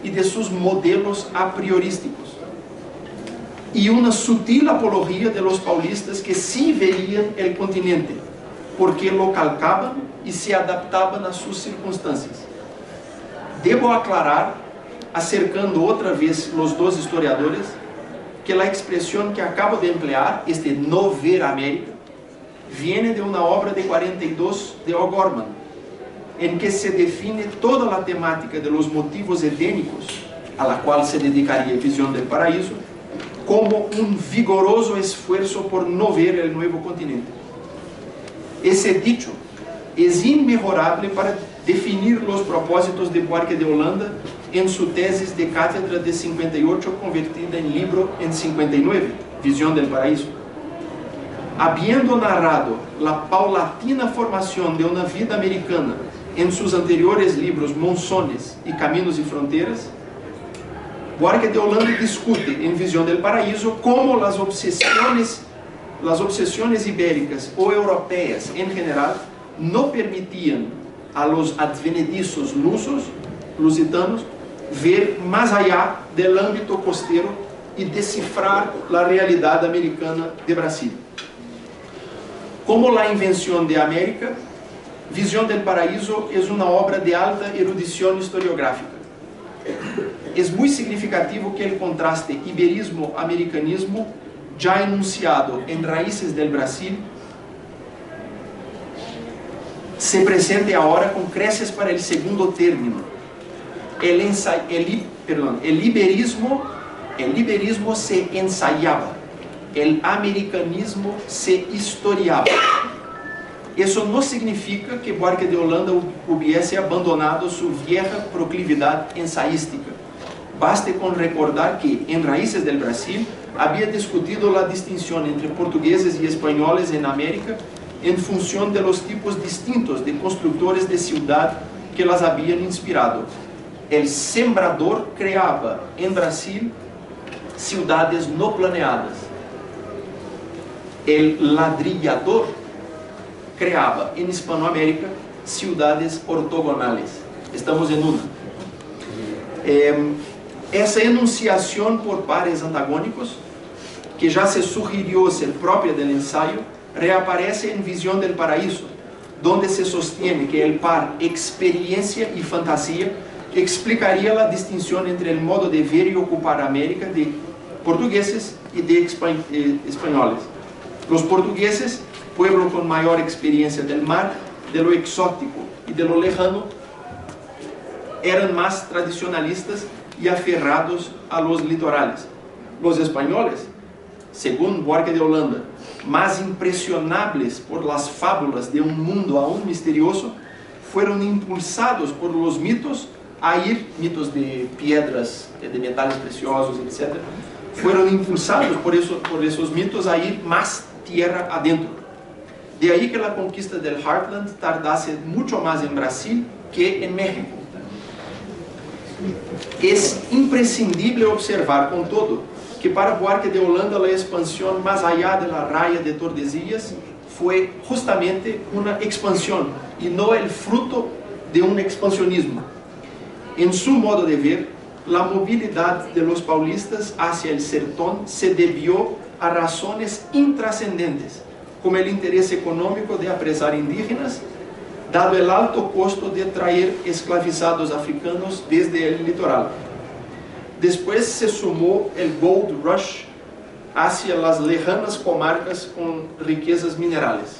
y de sus modelos a priorísticos, y una sutil apología de los paulistas que sí veían el continente, porque lo calcaban y se adaptaban a sus circunstancias. Debo aclarar, acercando otra vez los dos historiadores, que la expresión que acabo de emplear, este no ver América, viene de una obra de cuarenta y dos de O'Gorman, en que se define toda la temática de los motivos edénicos, a la cual se dedicaría Visión del Paraíso, como un vigoroso esfuerzo por no ver el nuevo continente. Ese dicho es inmejorable para definir los propósitos de Buarque de Holanda en su tesis de cátedra de cincuenta y ocho convertida en libro en cincuenta y nueve, Visión del Paraíso. Habiendo narrado la paulatina formación de una vida americana en sus anteriores libros Monzones y Caminos y Fronteras, Buarque de Holanda discute en Visión del Paraíso cómo las obsesiones, las obsesiones ibéricas o europeas en general no permitían a los advenedizos lusos, lusitanos, ver más allá del ámbito costero y descifrar la realidad americana de Brasil. Como la invención de América, Visión del Paraíso es una obra de alta erudición historiográfica. Es muy significativo que el contraste iberismo-americanismo, ya enunciado en Raíces del Brasil, se presente ahora con creces para el segundo término. El, ensay, el, perdón, el, iberismo, el iberismo se ensayaba, el americanismo se historiaba. Eso no significa que Buarque de Holanda hubiese abandonado su vieja proclividad ensayística. Baste con recordar que en Raíces del Brasil había discutido la distinción entre portugueses y españoles en América en función de los tipos distintos de constructores de ciudad que las habían inspirado. El sembrador creaba en Brasil ciudades no planeadas. El ladrillador creaba en Hispanoamérica ciudades ortogonales. Estamos en una. Eh, esa enunciación por pares antagónicos, que ya se sugirió ser propia del ensayo, reaparece en Visión del Paraíso, donde se sostiene que el par experiencia y fantasía explicaría la distinción entre el modo de ver y ocupar América de portugueses y de españoles. Los portugueses, pueblo con mayor experiencia del mar, de lo exótico y de lo lejano, eran más tradicionalistas y aferrados a los litorales. Los españoles, según Buarque de Holanda, más impresionables por las fábulas de un mundo aún misterioso, fueron impulsados por los mitos a ir, mitos de piedras, de metales preciosos, etcétera, fueron impulsados por, eso, por esos mitos a ir más tierra adentro. De ahí que la conquista del Heartland tardase mucho más en Brasil que en México. Es imprescindible observar, con todo, que para Buarque de Holanda la expansión más allá de la raya de Tordesillas fue justamente una expansión y no el fruto de un expansionismo. En su modo de ver, la movilidad de los paulistas hacia el sertón se debió a razones intrascendentes, como el interés económico de apresar indígenas, dado el alto costo de traer esclavizados africanos desde el litoral. Después se sumó el Gold Rush hacia las lejanas comarcas con riquezas minerales.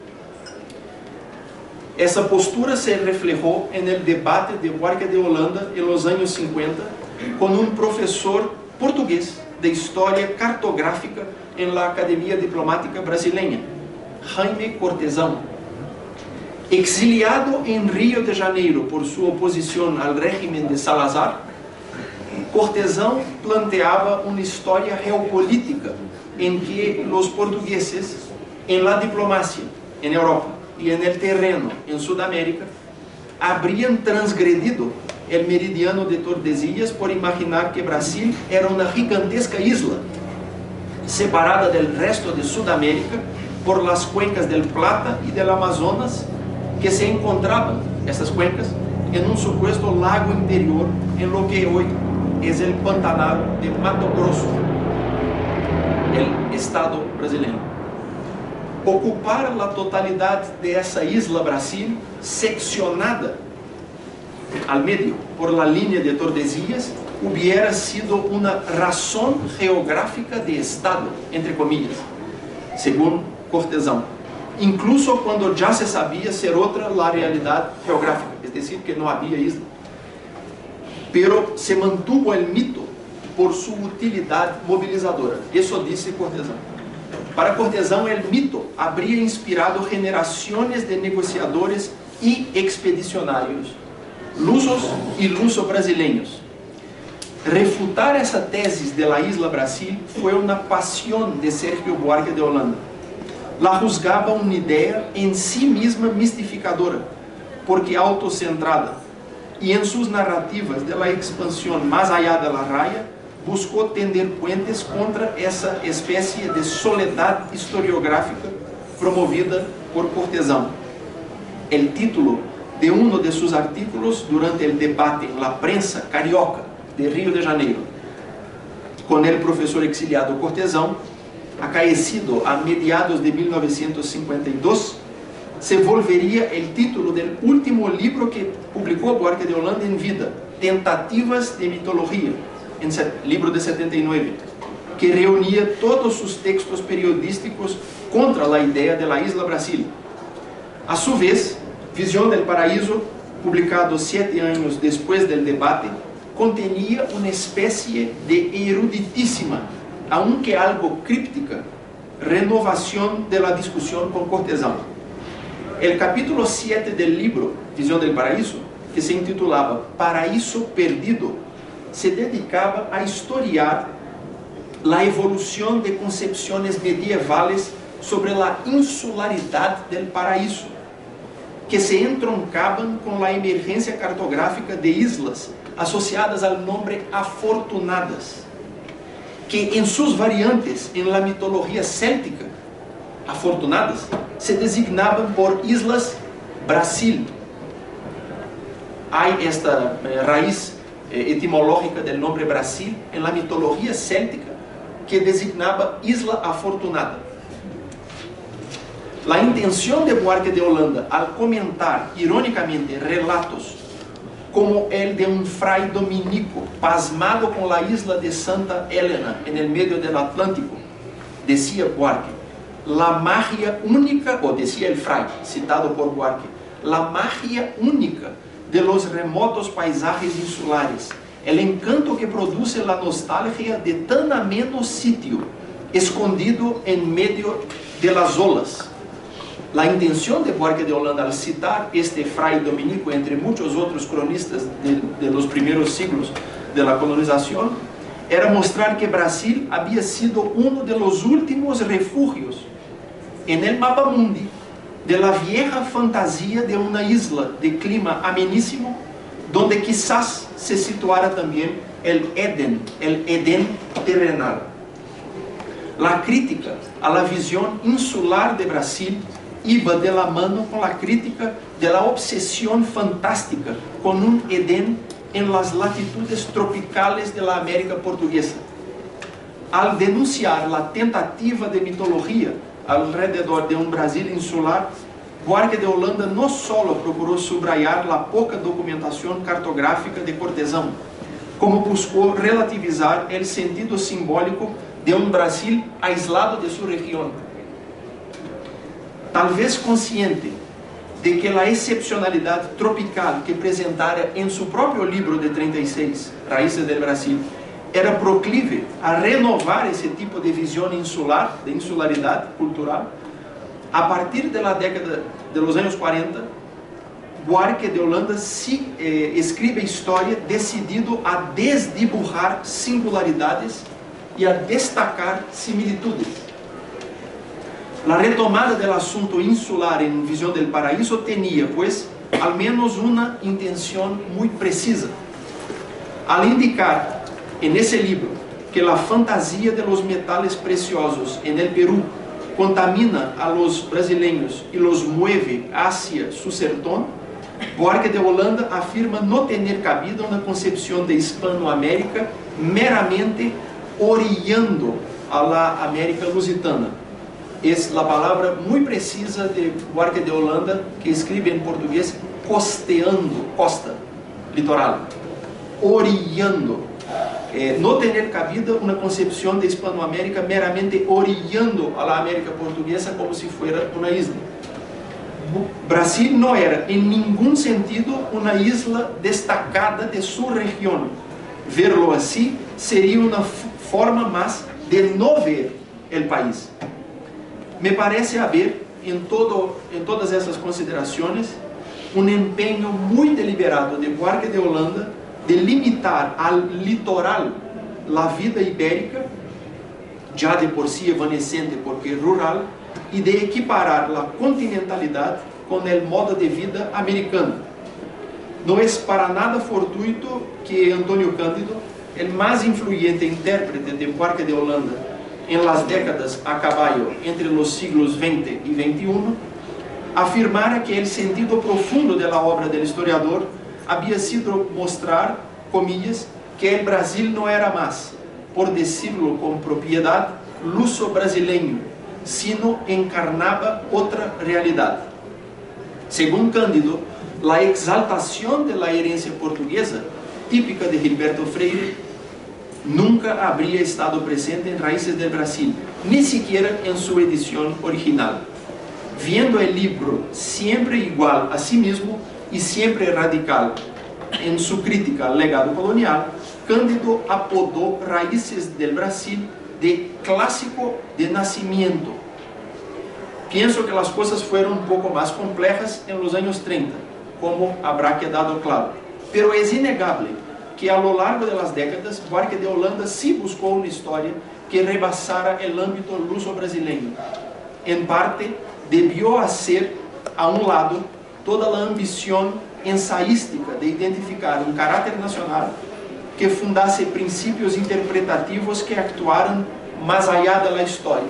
Esa postura se reflejó en el debate de Buarque de Holanda en los años cincuenta con un profesor portugués de historia cartográfica en la Academia Diplomática Brasileña, Jaime Cortesão. Exiliado en Río de Janeiro por su oposición al régimen de Salazar, Cortesão planteaba una historia geopolítica en que los portugueses, en la diplomacia en Europa y en el terreno en Sudamérica, habrían transgredido el meridiano de Tordesillas por imaginar que Brasil era una gigantesca isla, separada del resto de Sudamérica por las cuencas del Plata y del Amazonas, que se encontraban estas cuencas, en un supuesto lago interior en lo que hoy es el Pantanal de Mato Grosso, el estado brasileño. Ocupar la totalidad de esa isla Brasil, seccionada al medio por la línea de Tordesillas, hubiera sido una razón geográfica de Estado, entre comillas, según Cortesão, incluso cuando ya se sabía ser otra la realidad geográfica, es decir, que no había isla. Pero se mantuvo el mito por su utilidad movilizadora, eso dice Cortesão. Para Cortesão, el mito habría inspirado generaciones de negociadores y expedicionarios, lusos y luso-brasileños. Refutar essa tese de la Isla Brasil foi uma paixão de Sérgio Buarque de Holanda. La juzgava uma ideia em si mesma mistificadora, porque autocentrada, e em suas narrativas de la expansão mais allá de la raya, buscou tender puentes contra essa espécie de soledad historiográfica promovida por Cortesão. El título de um de seus artículos durante el debate en la prensa carioca de Rio de Janeiro, com el professor exiliado Cortesão, acaecido a mediados de mil novecentos cincuenta y dos, se volveria o título do último livro que publicou Buarque de Holanda em vida, Tentativas de Mitologia, em livro de setenta y nueve, que reunia todos os textos periodísticos contra a ideia de la Isla Brasil. A su vez, Visão del Paraíso, publicado sete anos depois do debate, contenía uma espécie de eruditíssima, aunque algo críptica, renovação de la discussão com Cortesão. El capítulo siete del libro, Visão del Paraíso, que se intitulava Paraíso Perdido, se dedicava a historiar a evolução de concepções medievales sobre a insularidade del paraíso, que se entroncaban com a emergência cartográfica de islas associadas ao nome afortunadas, que em suas variantes em la mitologia céltica, afortunadas, se designavam por Islas Brasil. Há esta eh, raiz eh, etimológica do nome Brasil em la mitologia céltica, que designava Isla Afortunada. A intenção de Buarque de Holanda al comentar ironicamente relatos como el de um fray dominico pasmado com a isla de Santa Helena en el medio del Atlántico, decía Buarque, la magia única, o decía el fray, citado por Buarque, la magia única de los remotos paisajes insulares, el encanto que produce la nostalgia de tan ameno sitio, escondido en medio de las olas. A intenção de Buarque de Holanda al citar este fray dominico entre muitos outros cronistas de, de los primeiros siglos de la colonização era mostrar que Brasil havia sido um de los últimos refúgios en el mapa mundi de la vieja fantasia de uma isla de clima ameníssimo, donde quizás se situara também el Éden, el Edén terrenal. La crítica a la visão insular de Brasil iba de la mano con la crítica de la obsesión fantástica con un Edén en las latitudes tropicales de la América portuguesa. Al denunciar la tentativa de mitología alrededor de un Brasil insular, Buarque de Holanda no solo procurou subrayar la poca documentación cartográfica de Cortesão, como buscou relativizar el sentido simbólico de un Brasil aislado de su región. Talvez consciente de que a excepcionalidade tropical que apresentara em seu próprio livro de trinta y seis, Raíces del Brasil, era proclive a renovar esse tipo de visão insular, de insularidade cultural, a partir da década de los anos quarenta, Buarque de Holanda se, eh, escreve história decidido a desdibujar singularidades e a destacar similitudes. La retomada del asunto insular en Visão del Paraíso tenía, pues, al menos una intención muy precisa. Al indicar en ese libro que la fantasía de los metales preciosos en el Perú contamina a los brasileños y los mueve hacia su sertón, Buarque de Holanda afirma no tener cabida una concepción de Hispanoamérica meramente orillando a la América Lusitana. Es la palabra muy precisa de Buarque de Holanda, que escribe en portugués costeando, costa, litoral, orillando. Eh, no tener cabida una concepción de Hispanoamérica meramente orillando a la América Portuguesa como si fuera una isla. Brasil no era en ningún sentido una isla destacada de su región. Verlo así sería una forma más de no ver el país. Me parece haber en, todo, en todas esas consideraciones un empeño muy deliberado de Buarque de Holanda de limitar al litoral la vida ibérica, ya de por sí evanescente porque rural, y de equiparar la continentalidad con el modo de vida americano. No es para nada fortuito que Antônio Cândido, el más influyente intérprete de Buarque de Holanda en las décadas a caballo entre los siglos veinte y veintiuno, afirmara que el sentido profundo de la obra del historiador había sido mostrar, comillas, que el Brasil no era más, por decirlo con propiedad, luso-brasileño, sino encarnaba otra realidad. Según Cândido, la exaltación de la herencia portuguesa, típica de Gilberto Freire, nunca habría estado presente en Raíces del Brasil, ni siquiera en su edición original. Viendo el libro siempre igual a sí mismo y siempre radical en su crítica al legado colonial, Cândido apodó Raíces del Brasil de clásico de nacimiento. Pienso que las cosas fueron un poco más complejas en los años treinta, como habrá quedado claro. Pero es innegable que a lo largo de las décadas, Buarque de Holanda sí buscó una historia que rebasara el ámbito luso-brasileño. En parte, debió hacer a un lado toda la ambición ensaística de identificar un carácter nacional que fundase princípios interpretativos que actuaran más allá de la historia.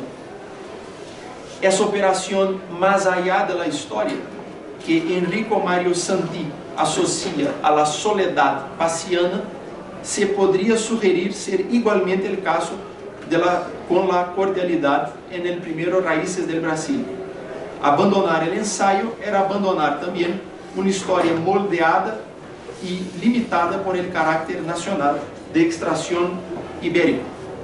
Essa operação mais allá de la historia, que Enrico Mario Santi associa a la soledad paciana, se podría sugerir ser igualmente el caso de la, con la cordialidad en el primero Raíces del Brasil. Abandonar el ensayo era abandonar también una historia moldeada y limitada por el carácter nacional de extracción ibérica.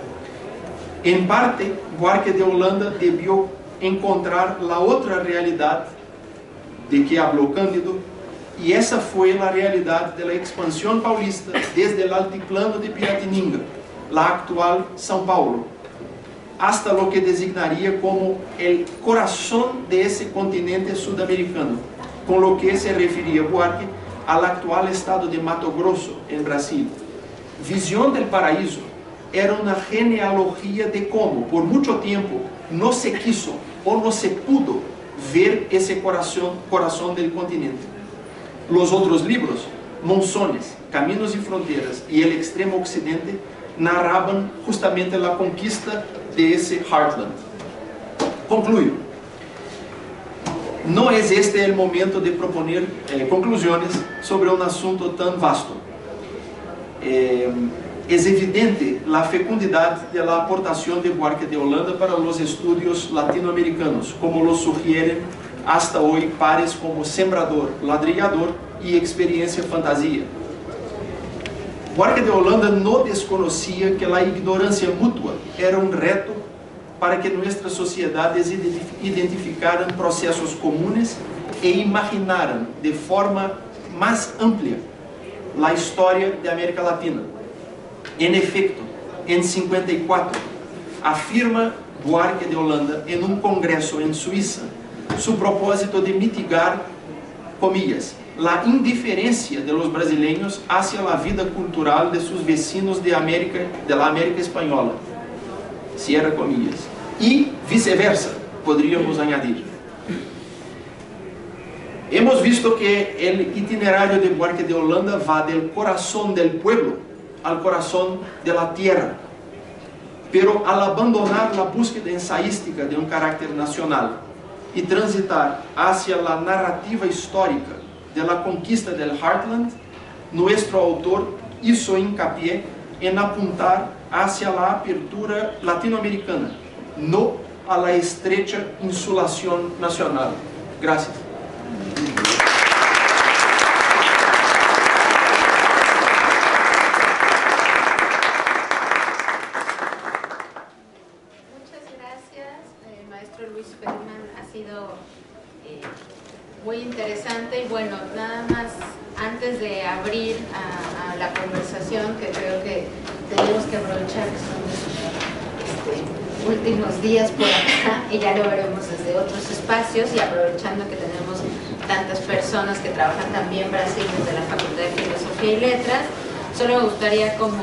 En parte, Buarque de Holanda debió encontrar la otra realidad de que habló Cândido, y esa fue la realidad de la expansión paulista desde el altiplano de Piratininga, la actual São Paulo, hasta lo que designaría como el corazón de ese continente sudamericano, con lo que se refería Buarque al actual estado de Mato Grosso, en Brasil. Visión del Paraíso era una genealogía de cómo, por mucho tiempo, no se quiso o no se pudo ver ese corazón, corazón del continente. Los otros libros, Monzones, Caminos y Fronteras y El Extremo Occidente, narraban justamente la conquista de ese heartland. Concluyo. No es este el momento de proponer eh, conclusiones sobre un asunto tan vasto. Eh, es evidente la fecundidad de la aportación de Buarque de Holanda para los estudios latinoamericanos, como lo sugieren hasta hoy pares como Sembrador, Ladrillador y Experiencia Fantasía. Buarque de Holanda no desconocía que la ignorancia mutua era un reto para que nuestras sociedades identificaran procesos comunes e imaginaran de forma más amplia la historia de América Latina. En efecto, en cincuenta y cuatro, afirma Buarque de Holanda en un congreso en Suiza su propósito de mitigar, comillas, la indiferencia de los brasileños hacia la vida cultural de sus vecinos de, América, de la América Española, cierra comillas, y viceversa, podríamos añadir. Hemos visto que el itinerario de Buarque de Holanda va del corazón del pueblo al corazón de la tierra, pero al abandonar la búsqueda ensayística de un carácter nacional y transitar hacia la narrativa histórica de la conquista del Heartland, nuestro autor hizo hincapié en apuntar hacia la apertura latinoamericana, no a la estrecha insulación nacional. Gracias. Muchas gracias, eh, maestro Luis Feldman. Ha sido eh, muy interesante y bueno, nada más antes de abrir a, a la conversación, que creo que tenemos que aprovechar que son este, últimos días por acá y ya lo veremos desde otros espacios, y aprovechando que tenemos tantas personas que trabajan también en Brasil desde la Facultad de Filosofía y Letras, solo me gustaría como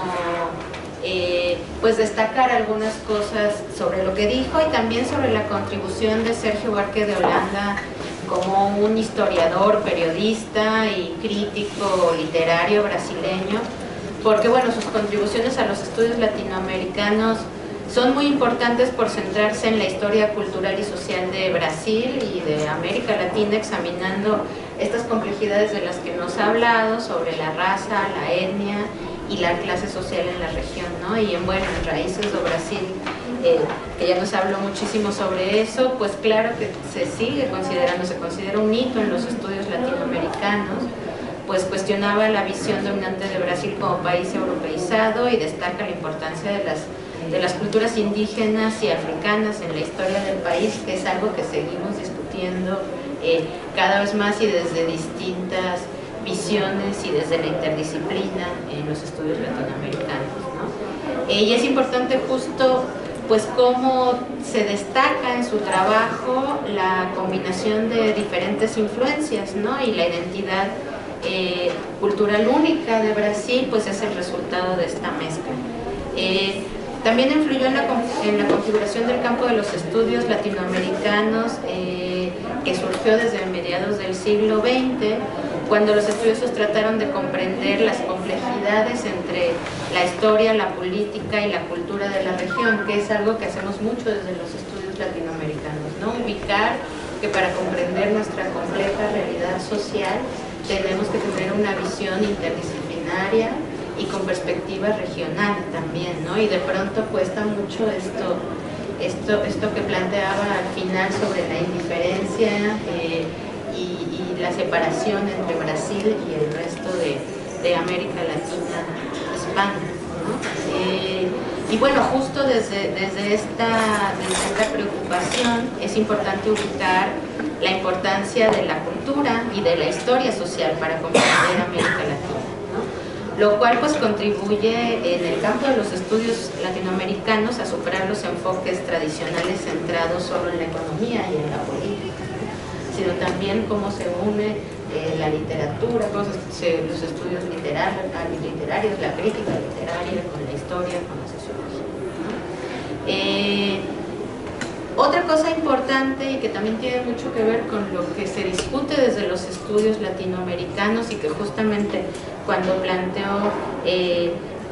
eh, pues destacar algunas cosas sobre lo que dijo y también sobre la contribución de Sergio Buarque de Holanda como un historiador, periodista y crítico literario brasileño, porque bueno, sus contribuciones a los estudios latinoamericanos son muy importantes por centrarse en la historia cultural y social de Brasil y de América Latina, examinando estas complejidades de las que nos ha hablado sobre la raza, la etnia y la clase social en la región, ¿no? Y en, bueno, en Raíces do Brasil, eh, que ya nos habló muchísimo sobre eso, pues claro que se sigue considerando, se considera un hito en los estudios latinoamericanos, pues cuestionaba la visión dominante de Brasil como país europeizado y destaca la importancia de las, de las culturas indígenas y africanas en la historia del país, que es algo que seguimos discutiendo eh, cada vez más y desde distintas visiones y desde la interdisciplina en los estudios latinoamericanos, ¿no? Eh, y es importante justo pues cómo se destaca en su trabajo la combinación de diferentes influencias, ¿no? Y la identidad eh, cultural única de Brasil pues es el resultado de esta mezcla. Eh, también influyó en la, en la configuración del campo de los estudios latinoamericanos eh, que surgió desde mediados del siglo veinte, cuando los estudiosos trataron de comprender las complejidades entre la historia, la política y la cultura de la región, que es algo que hacemos mucho desde los estudios latinoamericanos, ¿no? Ubicar que para comprender nuestra compleja realidad social tenemos que tener una visión interdisciplinaria y con perspectiva regional también, ¿no? Y de pronto cuesta mucho esto, esto, esto que planteaba al final sobre la indiferencia eh, y, y la separación entre Brasil y el resto de, de América Latina hispana, ¿no? Eh, y bueno, justo desde, desde, esta, desde esta preocupación es importante ubicar la importancia de la cultura y de la historia social para comprender América Latina, ¿no? Lo cual pues contribuye en el campo de los estudios latinoamericanos a superar los enfoques tradicionales centrados solo en la economía y en la política, sino también cómo se une eh, la literatura, cómo se, los estudios literarios, literarios, la crítica literaria con la historia, con la sociología, ¿no? Eh, otra cosa importante y que también tiene mucho que ver con lo que se discute desde los estudios latinoamericanos y que justamente cuando planteó eh,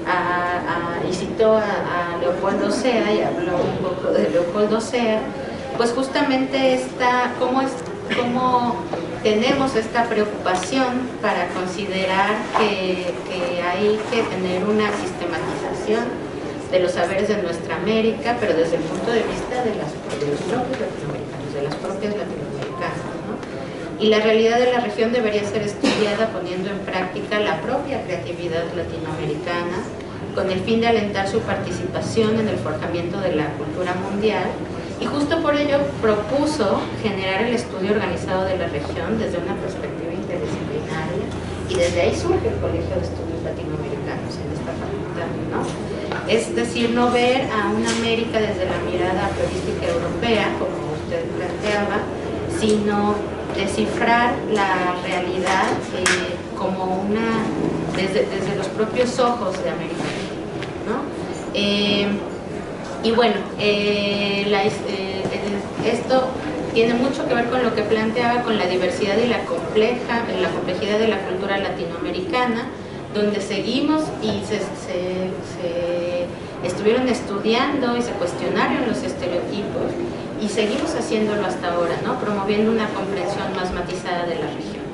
a, a, y citó a, a Leopoldo Sea y habló un poco de Leopoldo Sea, pues justamente esta, cómo, es, cómo tenemos esta preocupación para considerar que, que hay que tener una sistematización de los saberes de nuestra América, pero desde el punto de vista de, las, de los propios latinoamericanos, de las propias latinoamericanas, ¿no? Y la realidad de la región debería ser estudiada poniendo en práctica la propia creatividad latinoamericana, con el fin de alentar su participación en el forjamiento de la cultura mundial, y justo por ello propuso generar el estudio organizado de la región desde una perspectiva interdisciplinaria, y desde ahí surge el Colegio de Estudios Latinoamericanos en esta facultad, ¿no? Es decir, no ver a una América desde la mirada periodística europea, como usted planteaba, sino descifrar la realidad eh, como una, desde, desde los propios ojos de América Latina, ¿no? Eh, y bueno, eh, la, eh, esto tiene mucho que ver con lo que planteaba con la diversidad y la, compleja, la complejidad de la cultura latinoamericana, donde seguimos y se, se, se estuvieron estudiando y se cuestionaron los estereotipos y seguimos haciéndolo hasta ahora, ¿no? Promoviendo una comprensión más matizada de la región.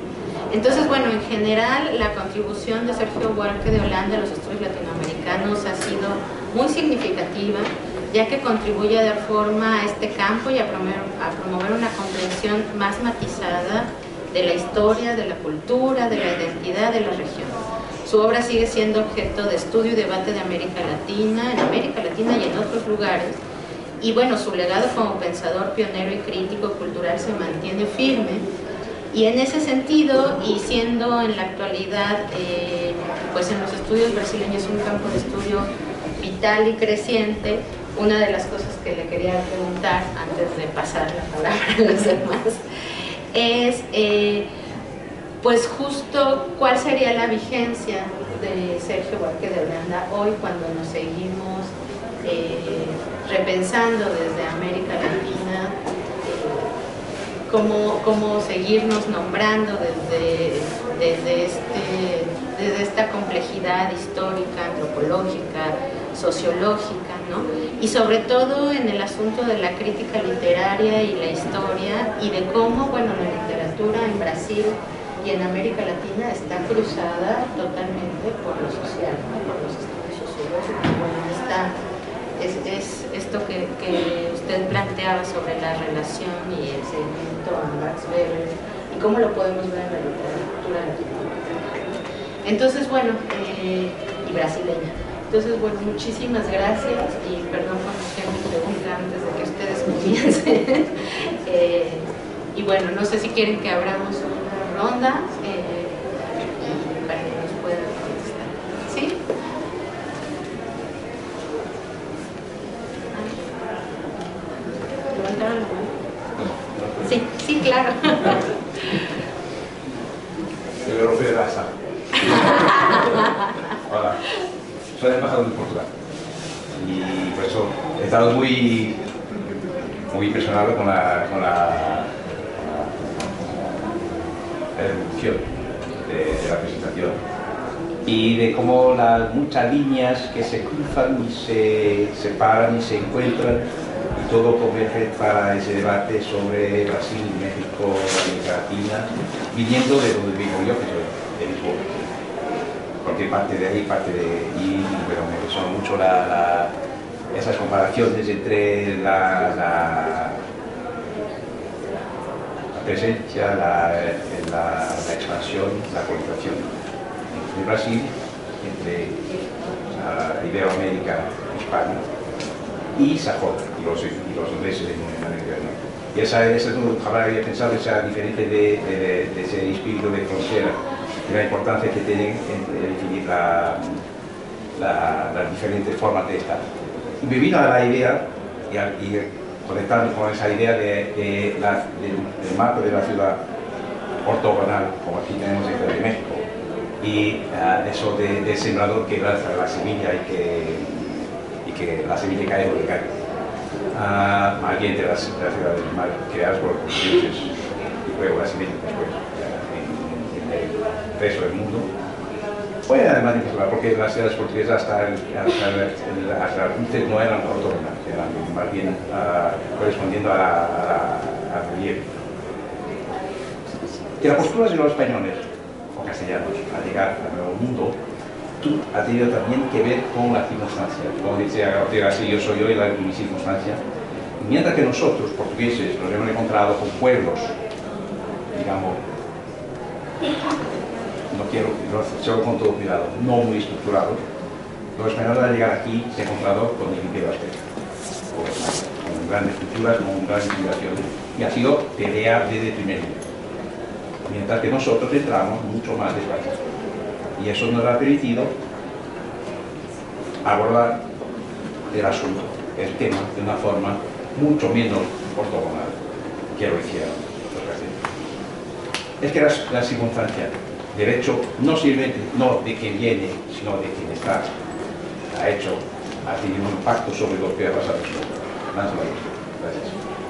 Entonces, bueno, en general la contribución de Sergio Buarque de Holanda a los estudios latinoamericanos ha sido muy significativa, ya que contribuye a dar forma a este campo y a promover, a promover una comprensión más matizada de la historia, de la cultura, de la identidad de la región. Su obra sigue siendo objeto de estudio y debate de América Latina, en América Latina y en otros lugares, y bueno, su legado como pensador, pionero y crítico cultural se mantiene firme. Y en ese sentido, y siendo en la actualidad, eh, pues en los estudios brasileños un campo de estudio vital y creciente, una de las cosas que le quería preguntar antes de pasar la palabra a los demás es, eh, pues justo, ¿cuál sería la vigencia de Sergio Buarque de Holanda hoy cuando nos seguimos eh, repensando desde América Latina? Cómo, cómo seguirnos nombrando desde, desde, este, desde esta complejidad histórica, antropológica, sociológica, ¿no? Y sobre todo en el asunto de la crítica literaria y la historia, y de cómo, bueno, la literatura en Brasil y en América Latina está cruzada totalmente por lo social, ¿no? Por los estudios sociológicos. Bueno, está Es, es esto que, que usted planteaba sobre la relación y el seguimiento a Max Weber y cómo lo podemos ver en la literatura latinoamericana. Entonces, bueno, eh, y brasileña. Entonces, bueno, muchísimas gracias y perdón por hacer mi pregunta antes de que ustedes comiencen. eh, y bueno, no sé si quieren que abramos una ronda eh, y para que nos puedan contestar. ¿Sí? Sí, sí, claro. El europeo de la sala. Hola, soy embajador de Portugal y por eso he estado muy, muy impresionado con la, con la, la evolución de, de la presentación y de cómo las muchas líneas que se cruzan y se separan y se encuentran y todo converge para ese debate sobre Brasil, México, América Latina, viniendo de donde vivo yo, que soy de Lisboa. Cualquier parte de ahí, parte de allí, pero me gustó mucho la, la, esas comparaciones entre la, la, la presencia, la, la, la expansión, la colonización de Brasil, entre uh, Iberoamérica, España y Sajón, y los, y los ingleses en América del Norte. Y esa, esa es una palabra que había pensado, esa diferente de, de, de ese espíritu de frontera, y la importancia que tienen en definir la, la, las diferentes formas de estar. Y me vino a la idea, y, a, y conectando con esa idea de, de la, del, del mapa de la ciudad ortogonal, como aquí tenemos en de México, y uh, eso de, de sembrador que lanza la semilla y que, y que la semilla cae donde cae. Uh, más bien de las, de las ciudades más creadas por los dioses y luego la semilla después en, en, en el resto del mundo. Fue además difícil porque las ciudades portuguesas hasta el, hasta el, el, hasta el entonces no eran ortogonales, eran más bien uh, correspondiendo a la, a la, al relieve. Que la postura de los españoles o castellanos al llegar al Nuevo Mundo ha tenido también que ver con la circunstancia. Como decía Ortega, si yo soy hoy la mi circunstancia. Mientras que nosotros, portugueses, nos hemos encontrado con pueblos, digamos, no quiero, solo con todo cuidado, no muy estructurados, los españoles al llegar aquí se han encontrado con el imperio azteca, con grandes culturas, con grandes civilizaciones, y ha sido pelea desde primer día. Mientras que nosotros entramos mucho más despacio. Y eso nos ha permitido abordar el asunto, el tema, de una forma mucho menos ortogonal que lo hicieron los castellanos. Es que la, la circunstancia del hecho no simplemente no de quien viene, sino de quien está, ha hecho, ha tenido un impacto sobre lo que ha pasado. Gracias.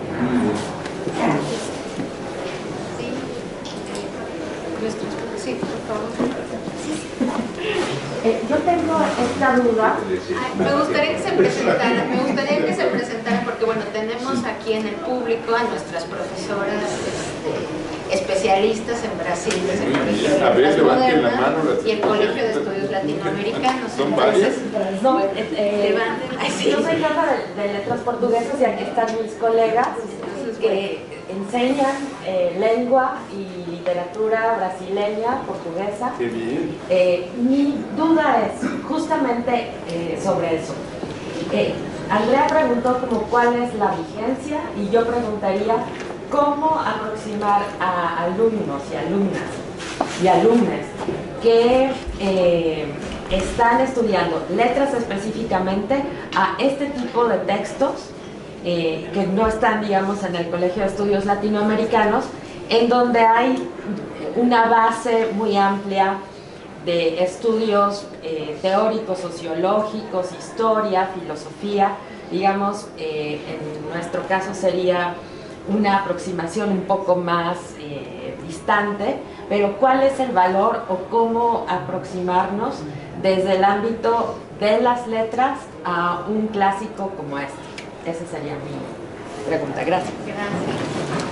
Sí, por favor. Eh, yo tengo esta duda. Me gustaría que se presentara, me gustaría que se presentara porque bueno, tenemos aquí en el público a nuestras profesoras este, especialistas en Brasil, desde el Muy Colegio bien. de A ver, Letras levanten la Modernas mano las- y el Colegio de Estudios Latinoamericanos. Son varias. No, eh, eh, Levanten. Ay, sí. yo soy jefa de, de letras portuguesas y aquí están mis colegas que enseñan eh, lengua y literatura brasileña, portuguesa. Qué bien. Eh, mi duda es justamente eh, sobre eso. Eh, Andrea preguntó como cuál es la vigencia y yo preguntaría cómo aproximar a alumnos y alumnas y alumnas que eh, están estudiando letras específicamente a este tipo de textos eh, que no están, digamos, en el Colegio de Estudios Latinoamericanos, en donde hay una base muy amplia de estudios eh, teóricos, sociológicos, historia, filosofía. Digamos, eh, en nuestro caso sería una aproximación un poco más eh, distante, pero ¿cuál es el valor o cómo aproximarnos desde el ámbito de las letras a un clásico como este? Esa sería mi pregunta. Gracias. Gracias.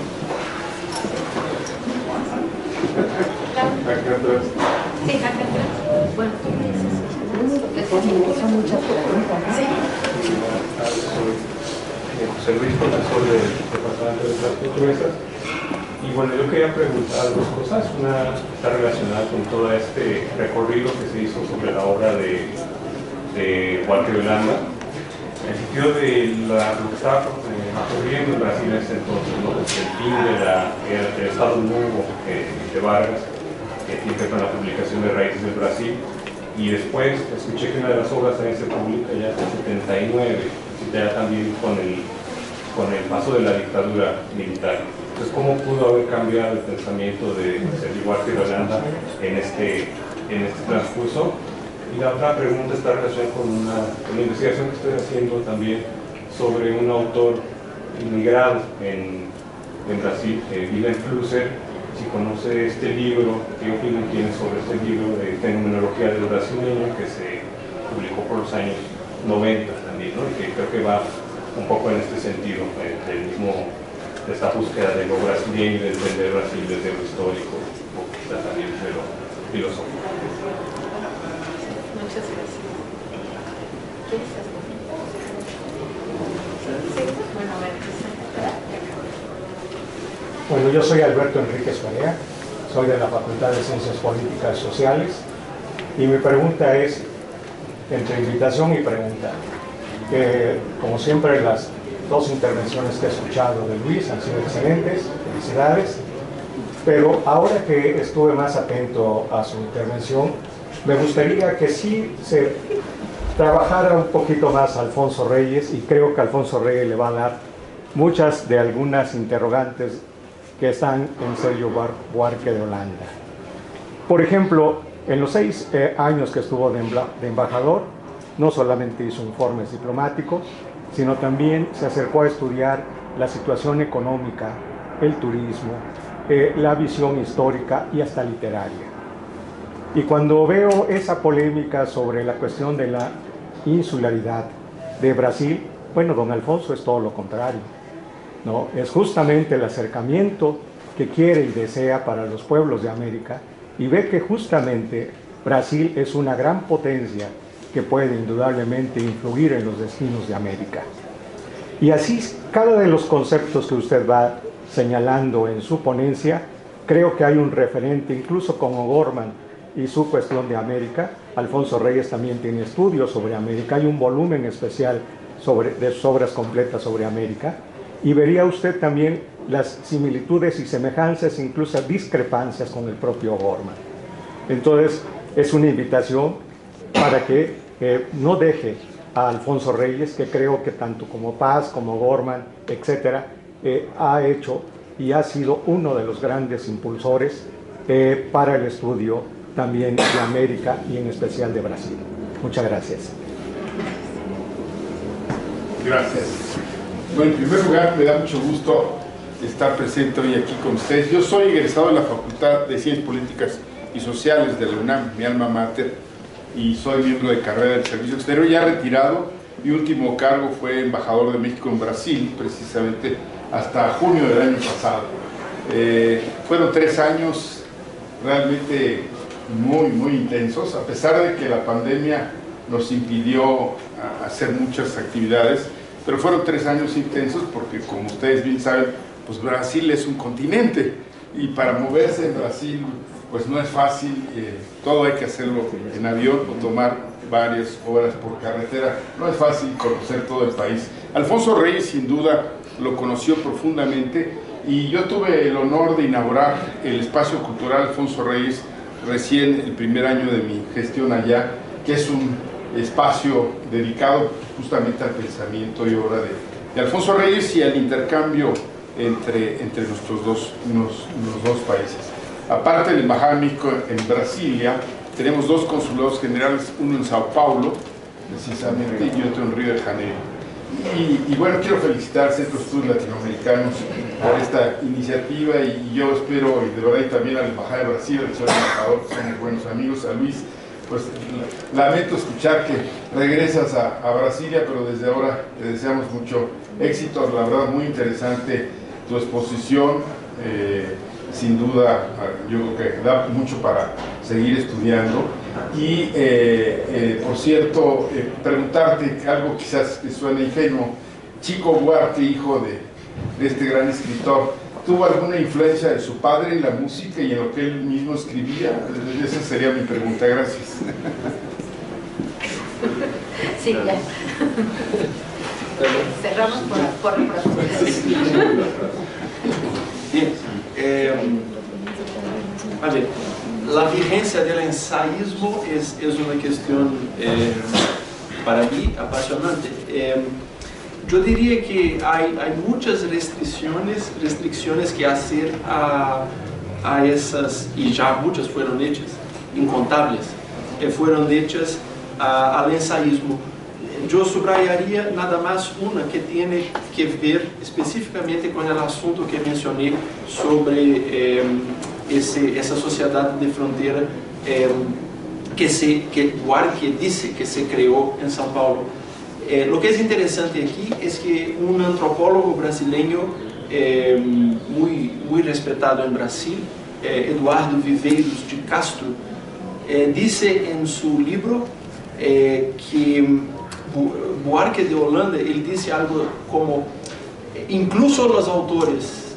Acá atrás. Sí, acá atrás. Bueno, tú me dices. Son muchas preguntas. Sí. Soy eh, José Luis, profesor del Departamento de Letras Portuguesas. Y bueno, yo quería preguntar dos cosas. Una está relacionada con todo este recorrido que se hizo sobre la obra de, de Walker de Holanda, en el sentido de la, lo que estaba eh, ocurriendo en Brasil en ese entonces, ¿no? Desde el fin de la, del Estado Nuevo eh, de Vargas, que tiene que ver con la publicación de Raíces del Brasil. Y después escuché que una de las obras también se publica ya en el setenta y nueve, ya también con el, con el paso de la dictadura militar. Entonces, ¿cómo pudo haber cambiado el pensamiento de Sergio Walker de Holanda en este, en este transcurso? Y la otra pregunta está relacionada con una, con una investigación que estoy haciendo también sobre un autor inmigrado en, en Brasil, eh, Willem Flusser. Si conoce este libro, ¿qué opinión tiene sobre este libro de fenomenología del brasileño que se publicó por los años noventa también, ¿no? Y que creo que va un poco en este sentido, eh, del mismo, de esta búsqueda de lo brasileño y de entender Brasil desde lo histórico, un poco quizá también de lo filosófico. Muchas gracias. ¿Quieres hacer? Sí. Bueno, a ver, Bueno, yo soy Alberto Enríquez Perea, soy de la Facultad de Ciencias Políticas y Sociales y mi pregunta es, entre invitación y pregunta, que como siempre las dos intervenciones que he escuchado de Luis han sido excelentes, felicidades, pero ahora que estuve más atento a su intervención, me gustaría que sí se trabajara un poquito más a Alfonso Reyes, y creo que Alfonso Reyes le va a dar muchas de algunas interrogantes que están en Sergio Buarque de Holanda. Por ejemplo, en los seis eh, años que estuvo de, de embajador, no solamente hizo informes diplomáticos, sino también se acercó a estudiar la situación económica, el turismo, eh, la visión histórica y hasta literaria. Y cuando veo esa polémica sobre la cuestión de la insularidad de Brasil, bueno, don Alfonso es todo lo contrario, ¿no? Es justamente el acercamiento que quiere y desea para los pueblos de América, y ve que justamente Brasil es una gran potencia que puede indudablemente influir en los destinos de América. Y así, cada de los conceptos que usted va señalando en su ponencia, creo que hay un referente, incluso con O'Gorman y su cuestión de América. Alfonso Reyes también tiene estudios sobre América, hay un volumen especial sobre, de sus obras completas sobre América, y vería usted también las similitudes y semejanzas, incluso discrepancias con el propio O'Gorman. Entonces, es una invitación para que eh, no deje a Alfonso Reyes, que creo que tanto como Paz, como O'Gorman, etcétera, eh, ha hecho y ha sido uno de los grandes impulsores eh, para el estudio también de América y en especial de Brasil. Muchas gracias. Gracias. Bueno, en primer lugar, me da mucho gusto estar presente hoy aquí con ustedes. Yo soy egresado de la Facultad de Ciencias Políticas y Sociales de la UNAM, mi alma mater, y soy miembro de carrera del Servicio Exterior, ya retirado. Mi último cargo fue embajador de México en Brasil, precisamente hasta junio del año pasado. Eh, fueron tres años realmente muy, muy intensos, a pesar de que la pandemia nos impidió hacer muchas actividades, pero fueron tres años intensos porque, como ustedes bien saben, pues Brasil es un continente y para moverse en Brasil pues no es fácil, eh, todo hay que hacerlo en avión o tomar varias horas por carretera, no es fácil conocer todo el país. Alfonso Reyes sin duda lo conoció profundamente y yo tuve el honor de inaugurar el Espacio Cultural Alfonso Reyes recién el primer año de mi gestión allá, que es un espacio dedicado justamente al pensamiento y obra de, de Alfonso Reyes y al intercambio entre, entre nuestros dos, nos, los dos países. Aparte del Embajada de México en Brasilia, tenemos dos consulados generales, uno en Sao Paulo, precisamente, y otro en Río de Janeiro. Y, y bueno, quiero felicitar al Centro de Estudios Latinoamericanos por esta iniciativa y yo espero, y de verdad y también a la Embajada de Brasil, al señor embajador, que somos buenos amigos, a Luis, pues lamento escuchar que regresas a, a Brasilia, pero desde ahora te deseamos mucho éxito, la verdad muy interesante tu exposición, eh, sin duda yo creo que da mucho para seguir estudiando y eh, eh, por cierto, eh, preguntarte algo quizás que suene ingenuo, Chico Buarque, hijo de, de este gran escritor, ¿tuvo alguna influencia de su padre en la música y en lo que él mismo escribía? Esa sería mi pregunta, gracias. Sí, ya. Cerramos por, por preguntas. Bien, eh, a ver, la vigencia del ensayismo es, es una cuestión eh, para mí apasionante. Eh, yo diría que hay, hay muchas restricciones, restricciones que hacer a, a esas, y ya muchas fueron hechas, incontables, que fueron hechas a, al ensayismo. Yo subrayaría nada más una que tiene que ver específicamente con el asunto que mencioné sobre eh, ese, esa sociedad de frontera eh, que, se, que Buarque dice que se creó en São Paulo. Eh, lo que es interesante aquí es que un antropólogo brasileño eh, muy, muy respetado en Brasil, eh, Eduardo Viveiros de Castro, eh, dice en su libro eh, que Buarque de Holanda, él dice algo como, incluso los autores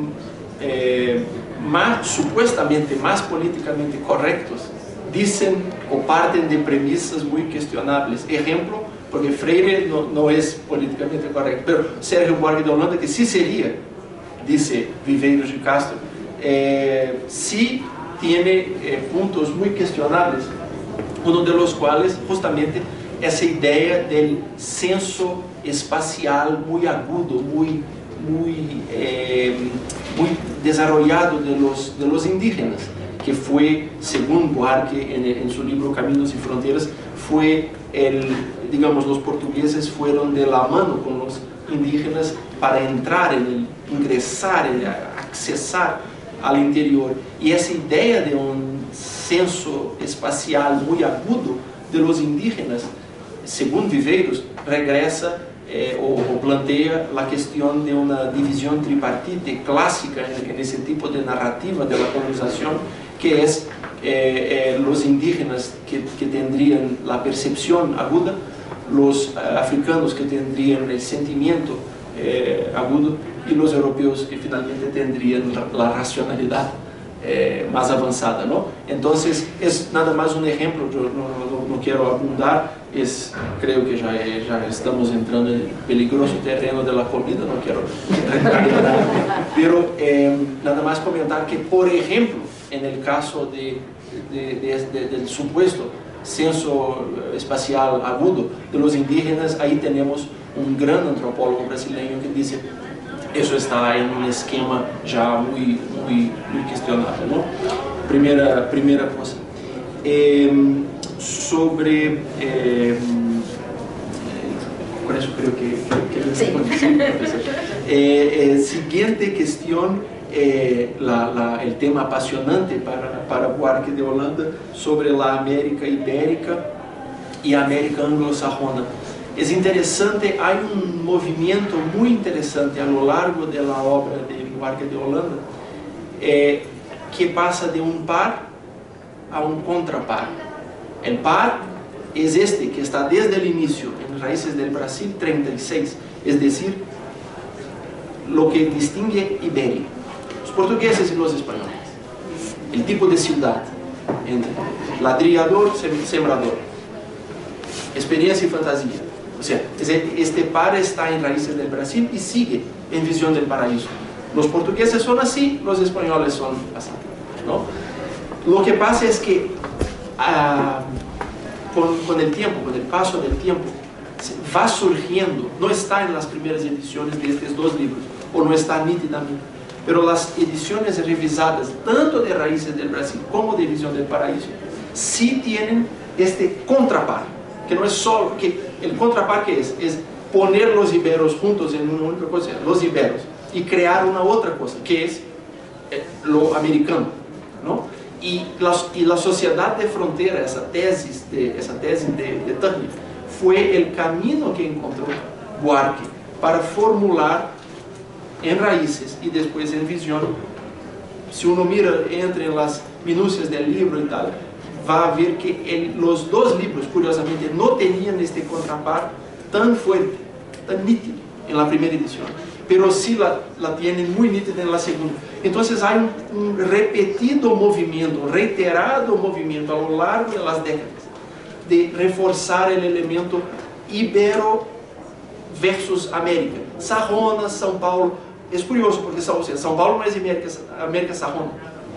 eh, más, supuestamente más políticamente correctos, dicen o parten de premisas muy cuestionables. Ejemplo, porque Freire no, no es políticamente correcto, pero Sérgio Buarque de Holanda, que sí sería, dice Viveiros de Castro, eh, sí tiene eh, puntos muy cuestionables, uno de los cuales justamente essa ideia del senso espacial muy agudo, muy, muy, eh, muy desarrollado de los, de los indígenas, que fue, según Buarque en, en su libro Caminos y Fronteras, fue el, digamos, los portugueses fueron de la mano con los indígenas para entrar en el, ingresar, en, accesar al interior. Y esa idea de un senso espacial muy agudo de los indígenas, según Viveiros, regresa eh, o, o plantea la cuestión de una división tripartite clásica en, en ese tipo de narrativa de la colonización, que es eh, eh, los indígenas que, que tendrían la percepción aguda, los eh, africanos que tendrían el sentimiento eh, agudo y los europeos que finalmente tendrían la, la racionalidad Eh, más avanzada, ¿no? Entonces es nada más un ejemplo, yo no, no, no quiero abundar, es, creo que ya, ya estamos entrando en el peligroso terreno de la comida, no quiero pero eh, nada más comentar que, por ejemplo, en el caso de, de, de, de, del supuesto senso espacial agudo de los indígenas, ahí tenemos un gran antropólogo brasileño que dice eso está en un esquema ya muy, muy, muy cuestionado, ¿no? Primera, primera cosa. Eh, sobre... Eh, con eso creo que... que, que sí. eh, eh, siguiente cuestión, eh, la, la, el tema apasionante para, para Buarque de Holanda sobre la América Ibérica y América Anglosajona. Es interesante, hay un movimiento muy interesante a lo largo de la obra de Buarque de Holanda eh, que pasa de un par a un contrapar. El par es este que está desde el inicio en Raíces del Brasil treinta y seis, es decir, lo que distingue Iberia, los portugueses y los españoles, el tipo de ciudad, entre ladrillador, sembrador, experiencia y fantasía. O sea, este par está en Raíces del Brasil y sigue en Visión del Paraíso. Los portugueses son así, los españoles son así, ¿no? Lo que pasa es que uh, con, con el tiempo, con el paso del tiempo, va surgiendo, no está en las primeras ediciones de estos dos libros, o no está nítidamente, pero las ediciones revisadas, tanto de Raíces del Brasil como de Visión del Paraíso, sí tienen este contrapar, que no es solo, que el contrapar que es, es poner los iberos juntos en una única cosa, los iberos, y crear una otra cosa, que es eh, lo americano, ¿no? Y la, y la sociedad de frontera, esa tesis de, esa tesis de, de Turner, fue el camino que encontró Buarque para formular en Raíces y después en Visión. Si uno mira entre las minucias del libro y tal, va a ver que el, los dos libros, curiosamente, no tenían este contrapar tan fuerte, tan nítido en la primera edición, pero sí la, la tienen muy nítida en la segunda. Entonces hay un, un repetido movimiento, un reiterado movimiento a lo largo de las décadas de reforzar el elemento ibero versus América. Sajona, São Paulo, es curioso porque São, São Paulo no es América, América Sajona,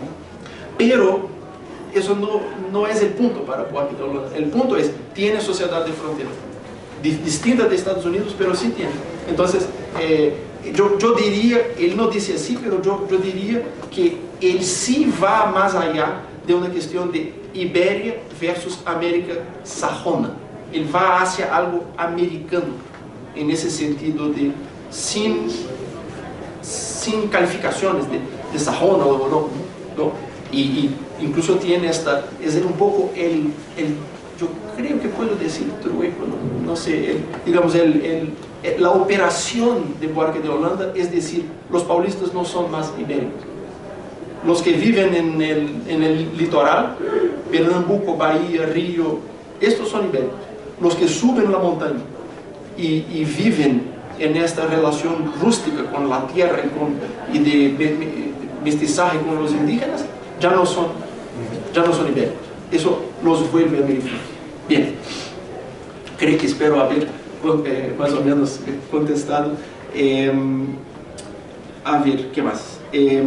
pero eso no, no es el punto para Buarque de Holanda. El punto es, tiene sociedad de frontera, distinta de Estados Unidos, pero sí tiene. Entonces, eh, yo, yo diría, él no dice así, pero yo, yo diría que él sí va más allá de una cuestión de Iberia versus América Sajona. Él va hacia algo americano, en ese sentido de sin, sin calificaciones de, de Sajona o no, ¿no? Y, y incluso tiene esta, es un poco el, el yo creo que puedo decir trueco, no, no sé, el, digamos, el, el, el, la operación de Buarque de Holanda, es decir, los paulistas no son más ibéricos. Los que viven en el, en el litoral, Pernambuco, Bahía, Río, estos son ibéricos. Los que suben la montaña y, y viven en esta relación rústica con la tierra y, con, y de, de, de mestizaje con los indígenas, ya no son, ya no son ibéricos. Eso los vuelve americanos. Bien, creo que espero haber eh, más o menos contestado. Eh, a ver, ¿qué más? Eh,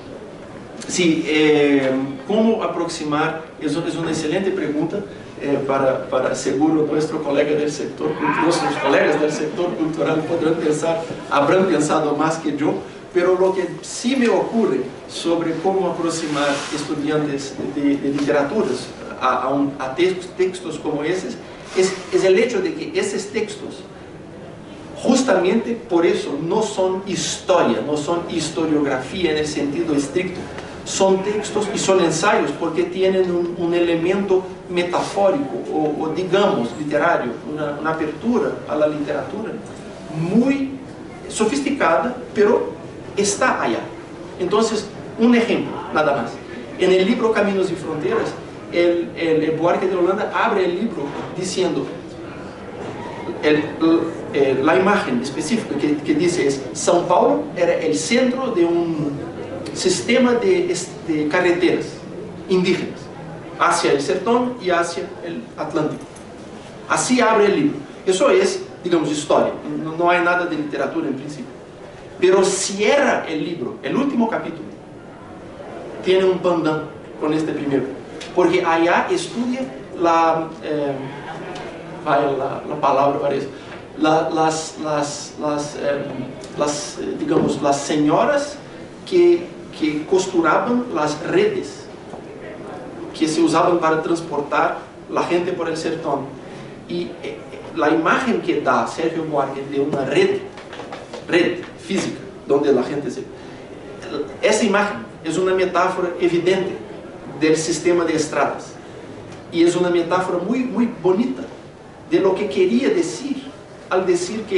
sí, eh, ¿cómo aproximar? Eso es una excelente pregunta eh, para, para seguro nuestro colega del sector, nuestros colegas del sector cultural podrán pensar, habrán pensado más que yo. Pero lo que sí me ocurre sobre cómo aproximar estudiantes de, de literaturas a, a, un, a textos, textos como esos es, es el hecho de que esos textos, justamente por eso, no son historia, no son historiografía en el sentido estricto, son textos y son ensayos porque tienen un, un elemento metafórico o, o digamos literario, una, una apertura a la literatura muy sofisticada, pero está allá. Entonces, un ejemplo, nada más. En el libro Caminos y Fronteras, el, el, el Buarque de Holanda abre el libro diciendo, el, el, la imagen específica que, que dice es, São Paulo era el centro de un sistema de, de carreteras indígenas, hacia el sertón y hacia el Atlántico. Así abre el libro. Eso es, digamos, historia. No, no hay nada de literatura en principio. Pero cierra el libro, el último capítulo, tiene un pendant con este primero, porque allá estudia la, eh, vaya la, la palabra parece, la, las, las, las, eh, las, eh, digamos, las señoras que, que costuraban las redes que se usaban para transportar la gente por el sertón. Y eh, la imagen que da Sergio Buarque de una red, red física, donde la gente se... Esa imagen es una metáfora evidente del sistema de estradas. Y es una metáfora muy, muy bonita de lo que quería decir al decir que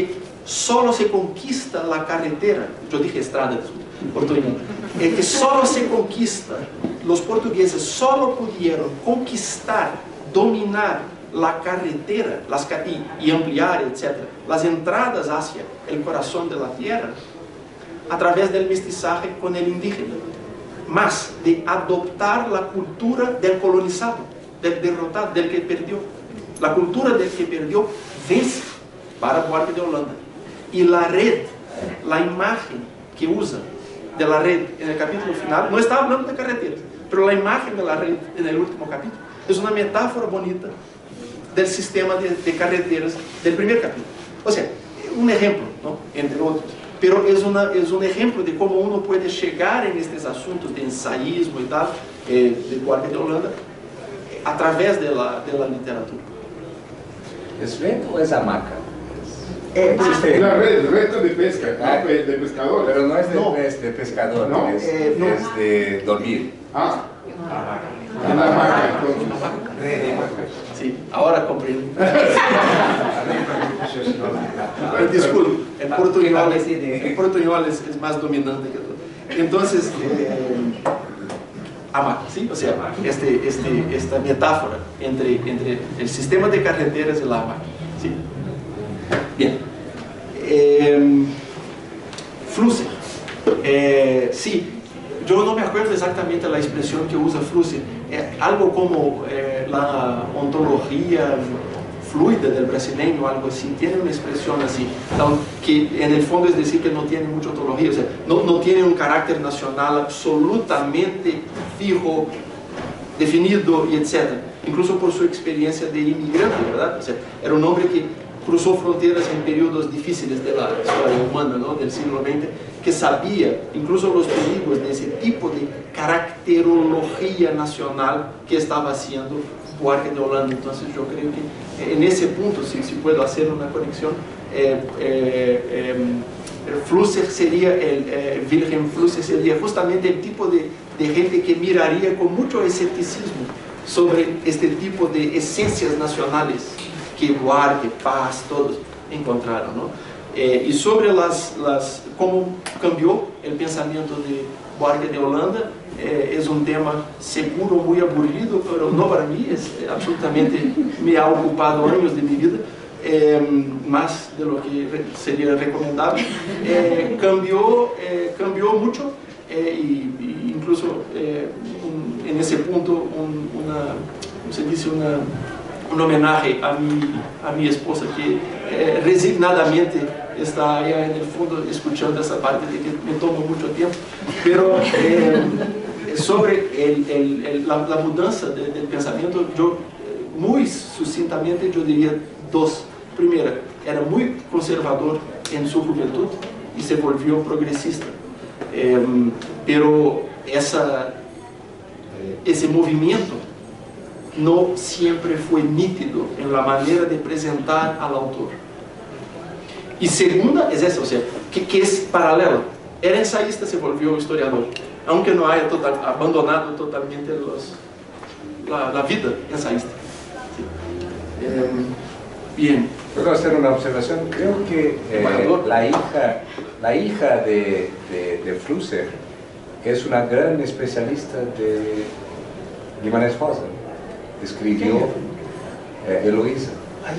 solo se conquista la carretera, yo dije estrada en portugués, es que solo se conquista, los portugueses solo pudieron conquistar, dominar la carretera las, y, y ampliar, etcétera, las entradas hacia el corazón de la tierra a través del mestizaje con el indígena, más de adoptar la cultura del colonizado, del derrotado, del que perdió. La cultura del que perdió vence para Buarque de Holanda. Y la red, la imagen que usa de la red en el capítulo final, no está hablando de carreteras, pero la imagen de la red en el último capítulo es una metáfora bonita del sistema de, de carreteras del primer capítulo. O sea, un ejemplo, ¿no?, entre otros, pero es, una, es un ejemplo de cómo uno puede llegar en estos asuntos de ensayismo y tal, eh, de Buarque de Holanda, a través de la, de la literatura. ¿Es red o es hamaca? Eh, es la red, reto de pesca, Ah, ¿no? de, de pescador. Pero no es de, No. es de pescador, No, es, eh, no. es de dormir. Ah, en la hamaca, entonces. Sí, ahora comprendo. Disculpe, el portuñol, es, el portuñol es, es más dominante que todo. Entonces, eh, hamaca, ¿sí? O sea, este, este, esta metáfora entre, entre el sistema de carreteras y la hamaca, ¿sí? Bien. Eh, Flusser. Eh, sí, yo no me acuerdo exactamente la expresión que usa Flusser. Eh, algo como eh, la ontología fluida del brasileño, algo así. Tiene una expresión así, que en el fondo es decir que no tiene mucha ontología, o sea, no, no tiene un carácter nacional absolutamente fijo, definido y etcétera. Incluso por su experiencia de inmigrante, ¿verdad? O sea, era un hombre que cruzó fronteras en periodos difíciles de la historia humana, ¿no?, del siglo veinte, que sabía incluso los peligros de ese tipo de caracterología nacional que estaba haciendo Buarque de Holanda. Entonces yo creo que en ese punto, si, si puedo hacer una conexión, eh, eh, eh, Flusser sería, el eh, Wilhelm Flusser sería justamente el tipo de, de gente que miraría con mucho escepticismo sobre este tipo de esencias nacionales que Buarque, Paz, todos encontraron, ¿no? Eh, y sobre las, las, cómo cambió el pensamiento de Buarque de Holanda, eh, es un tema seguro muy aburrido, pero no para mí, es eh, absolutamente, me ha ocupado años de mi vida, eh, más de lo que re, sería recomendable. Eh, cambió, eh, cambió mucho, eh, y, y incluso eh, un, en ese punto un, una, ¿cómo se dice? Una, un homenaje a mi, a mi esposa que eh, resignadamente está allá en el fondo escuchando esa parte de que me toma mucho tiempo, pero eh, sobre el, el, el, la, la mudanza de, del pensamiento, yo muy sucintamente yo diría dos. Primera, era muy conservador en su juventud y se volvió progresista, eh, pero esa, ese movimiento no siempre fue nítido en la manera de presentar al autor. Y segunda es eso, o sea, que, que es paralelo. Era ensayista, se volvió historiador, aunque no haya total, abandonado totalmente los, la, la vida ensayista. Sí. Eh, bien. ¿Puedo hacer una observación? Creo que eh, la hija, la hija de, de, de Flusser es una gran especialista de Guimarães Rosa. Escribió eh, Eloísa,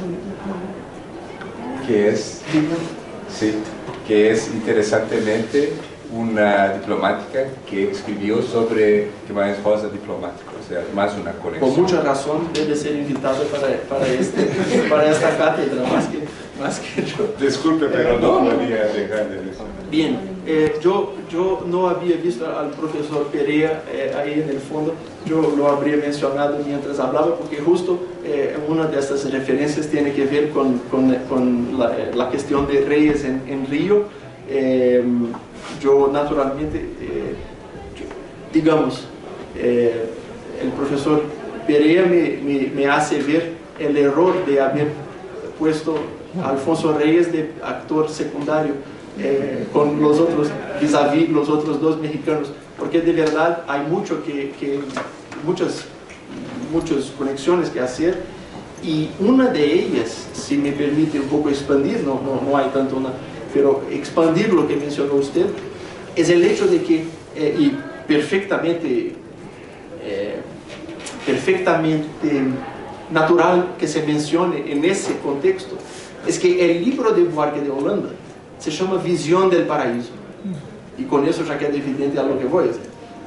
que es, sí, que es interesantemente una diplomática que escribió sobre Guimarães Rosa diplomático, o sea, más una conexión. Por mucha razón debe ser invitado para, para, este, para esta cátedra, más que, más que yo. Disculpe, pero no podía dejar de decir. Bien, eh, yo, yo no había visto al profesor Perea eh, ahí en el fondo, yo lo habría mencionado mientras hablaba, porque justo eh, una de estas referencias tiene que ver con, con, con la, la cuestión de Reyes en, en Río. Eh, yo naturalmente, eh, digamos, eh, el profesor Perea me, me, me hace ver el error de haber puesto a Alfonso Reyes de actor secundario eh, con los otros, vis-a-vis los otros dos mexicanos, porque de verdad hay mucho que, que muchas, muchas conexiones que hacer, Y una de ellas, si me permite un poco expandir, no, no, no hay tanto una, pero expandir lo que mencionó usted, es el hecho de que, eh, y perfectamente, eh, perfectamente natural que se mencione en ese contexto, es que el libro de Buarque de Holanda se llama Visión del Paraíso. Y con eso ya queda evidente a lo que voy a decir.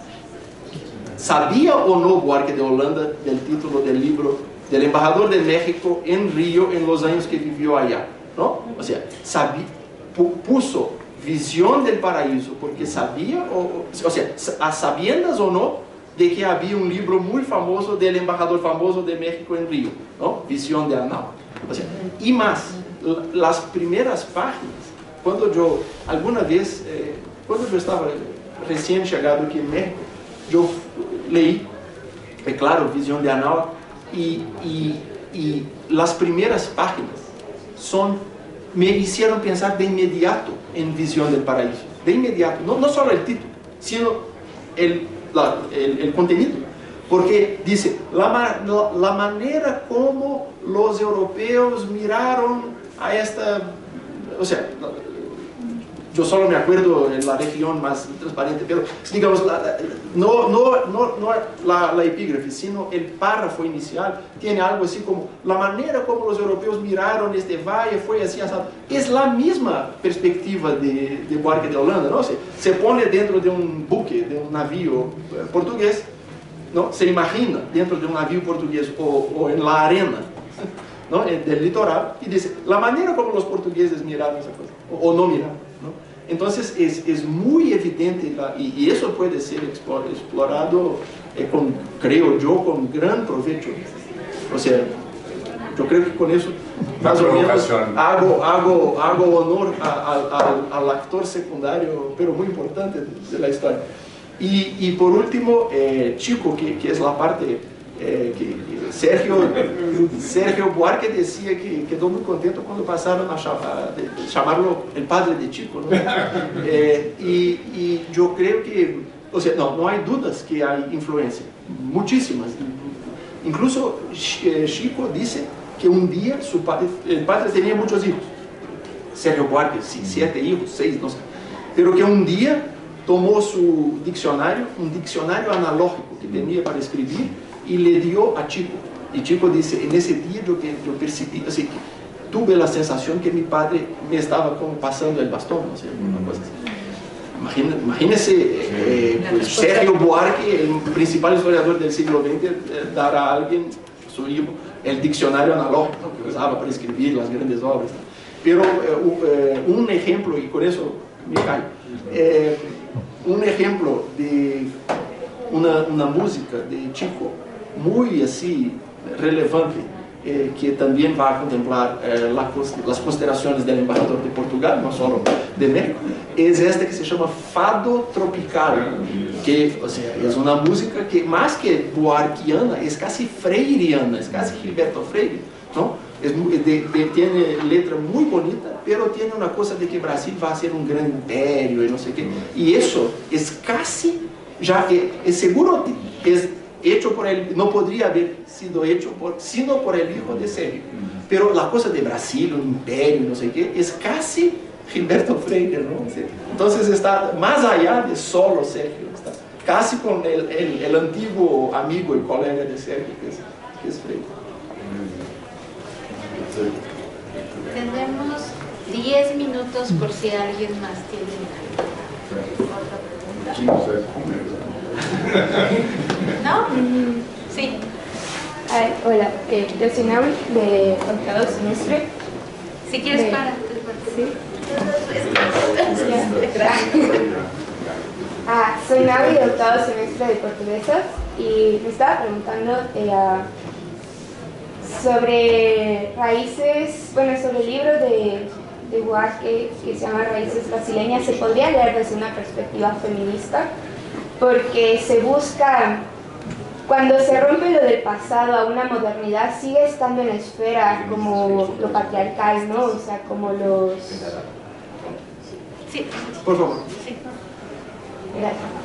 ¿Sabía o no Buarque de Holanda del título del libro del embajador de México en Río en los años que vivió allá? ¿No? O sea, sabía, puso Visión del Paraíso porque sabía, o, o sea, a sabiendas o no, de que había un libro muy famoso del embajador famoso de México en Río, ¿no? Visión de Anáhuac. O sea, y más, las primeras páginas, cuando yo, alguna vez, eh, cuando yo estaba recién llegado aquí en México, yo leí, é claro, Visión de Anáhuac, y, y, y las primeras páginas son, me hicieron pensar de inmediato en Visión del Paraíso, de inmediato, no, no solo el título, sino el, la, el, el contenido, porque dice, la, la, la manera como los europeos miraron a esta, o sea, yo solo me acuerdo en la región más transparente, pero digamos, la, la, no, no, no, no la, la epígrafe, sino el párrafo inicial tiene algo así como, la manera como los europeos miraron este valle fue así, así. Es la misma perspectiva de, de Buarque de Holanda, ¿no? Se, se pone dentro de un buque, de un navío portugués, ¿no? Se imagina dentro de un navío portugués o, o en la arena, ¿no? Del litoral, y dice, la manera como los portugueses miraron esa cosa, o, o no miraron. ¿No? Entonces es, es muy evidente la, y, y eso puede ser explorado, eh, con, creo yo, con gran provecho. O sea, yo creo que con eso más o menos hago, hago, hago honor a, a, a, al actor secundario, pero muy importante de, de la historia. Y, y por último, eh, Chico, que, que es la parte eh, que, que Sergio, Sergio Buarque decía que quedó muy contento cuando pasaron a, a de, de llamarlo el padre de Chico, ¿no? eh, y, y yo creo que, o sea, no, no hay dudas que hay influencia, muchísimas. Incluso Chico dice que un día su padre, el padre tenía muchos hijos, Sergio Buarque, sí, siete hijos, seis, no sé, pero que un día tomó su diccionario, un diccionario analógico que tenía para escribir, y le dio a Chico. Y Chico dice, en ese día yo, yo percibí, así que tuve la sensación que mi padre me estaba como pasando el bastón, o sea, una cosa así. Imagina, imagínese, eh, pues, Sergio Buarque, el principal historiador del siglo veinte, eh, dar a alguien, su hijo, el diccionario analógico que usaba para escribir las grandes obras. Pero eh, un ejemplo, y con eso me callo, eh, un ejemplo de una, una música de Chico muy así relevante, eh, que también va a contemplar eh, la, las consideraciones del embajador de Portugal, no solo de México, es esta que se llama Fado Tropical, que, o sea, es una música que más que buarquiana, es casi freiriana, es casi Gilberto Freire, ¿no? Es muy, de, de, tiene letra muy bonita, pero tiene una cosa de que Brasil va a ser un gran imperio y no sé qué, y eso es casi, ya que es seguro, es hecho por él, no podría haber sido hecho por, sino por el hijo de Sergio, pero la cosa de Brasil, un imperio, no sé qué, es casi Gilberto Freire, ¿no? Entonces está más allá de solo Sergio, está casi con el, el, el antiguo amigo y colega de Sergio, que es, que es Freire. Tenemos diez minutos por si alguien más tiene otra pregunta. ¿No? Sí. Ay, hola, eh, yo soy Naui, de octavo semestre. Si quieres, de... para. Sí. Ah, soy Naui, de octavo semestre de portuguesas, y me estaba preguntando eh, sobre raíces, bueno, sobre el libro de, de Buarque que se llama Raíces Brasileñas. ¿Se podría leer desde una perspectiva feminista? Porque se busca, cuando se rompe lo del pasado a una modernidad, sigue estando en la esfera como lo patriarcal, ¿no? O sea, como los... Sí. Por favor. Sí.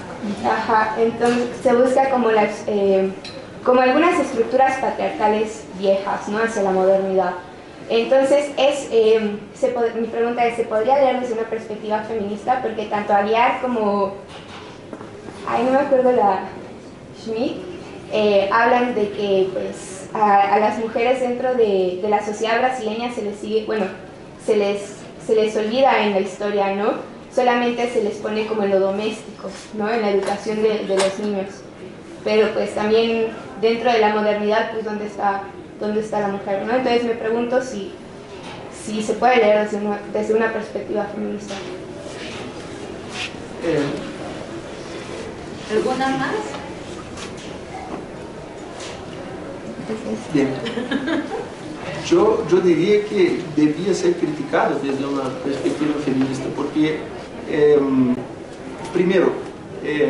Ajá, entonces se busca como las, eh, como algunas estructuras patriarcales viejas, ¿no? Hacia la modernidad. Entonces, es, eh, se pod- mi pregunta es, ¿se podría leer desde una perspectiva feminista? Porque tanto Aguiar como, ay, no me acuerdo la Schmidt, eh, hablan de que pues, a, a las mujeres dentro de, de la sociedad brasileña se les sigue, bueno, se les, se les olvida en la historia, ¿no? Solamente se les pone como en lo doméstico, ¿no? En la educación de, de los niños. Pero pues también dentro de la modernidad, pues ¿dónde está, dónde está la mujer, ¿no? Entonces me pregunto si, si se puede leer desde una, desde una perspectiva feminista. Eh, ¿Alguna más? Bien. Yo, yo diría que debía ser criticado desde una perspectiva feminista, porque, eh, primero, eh,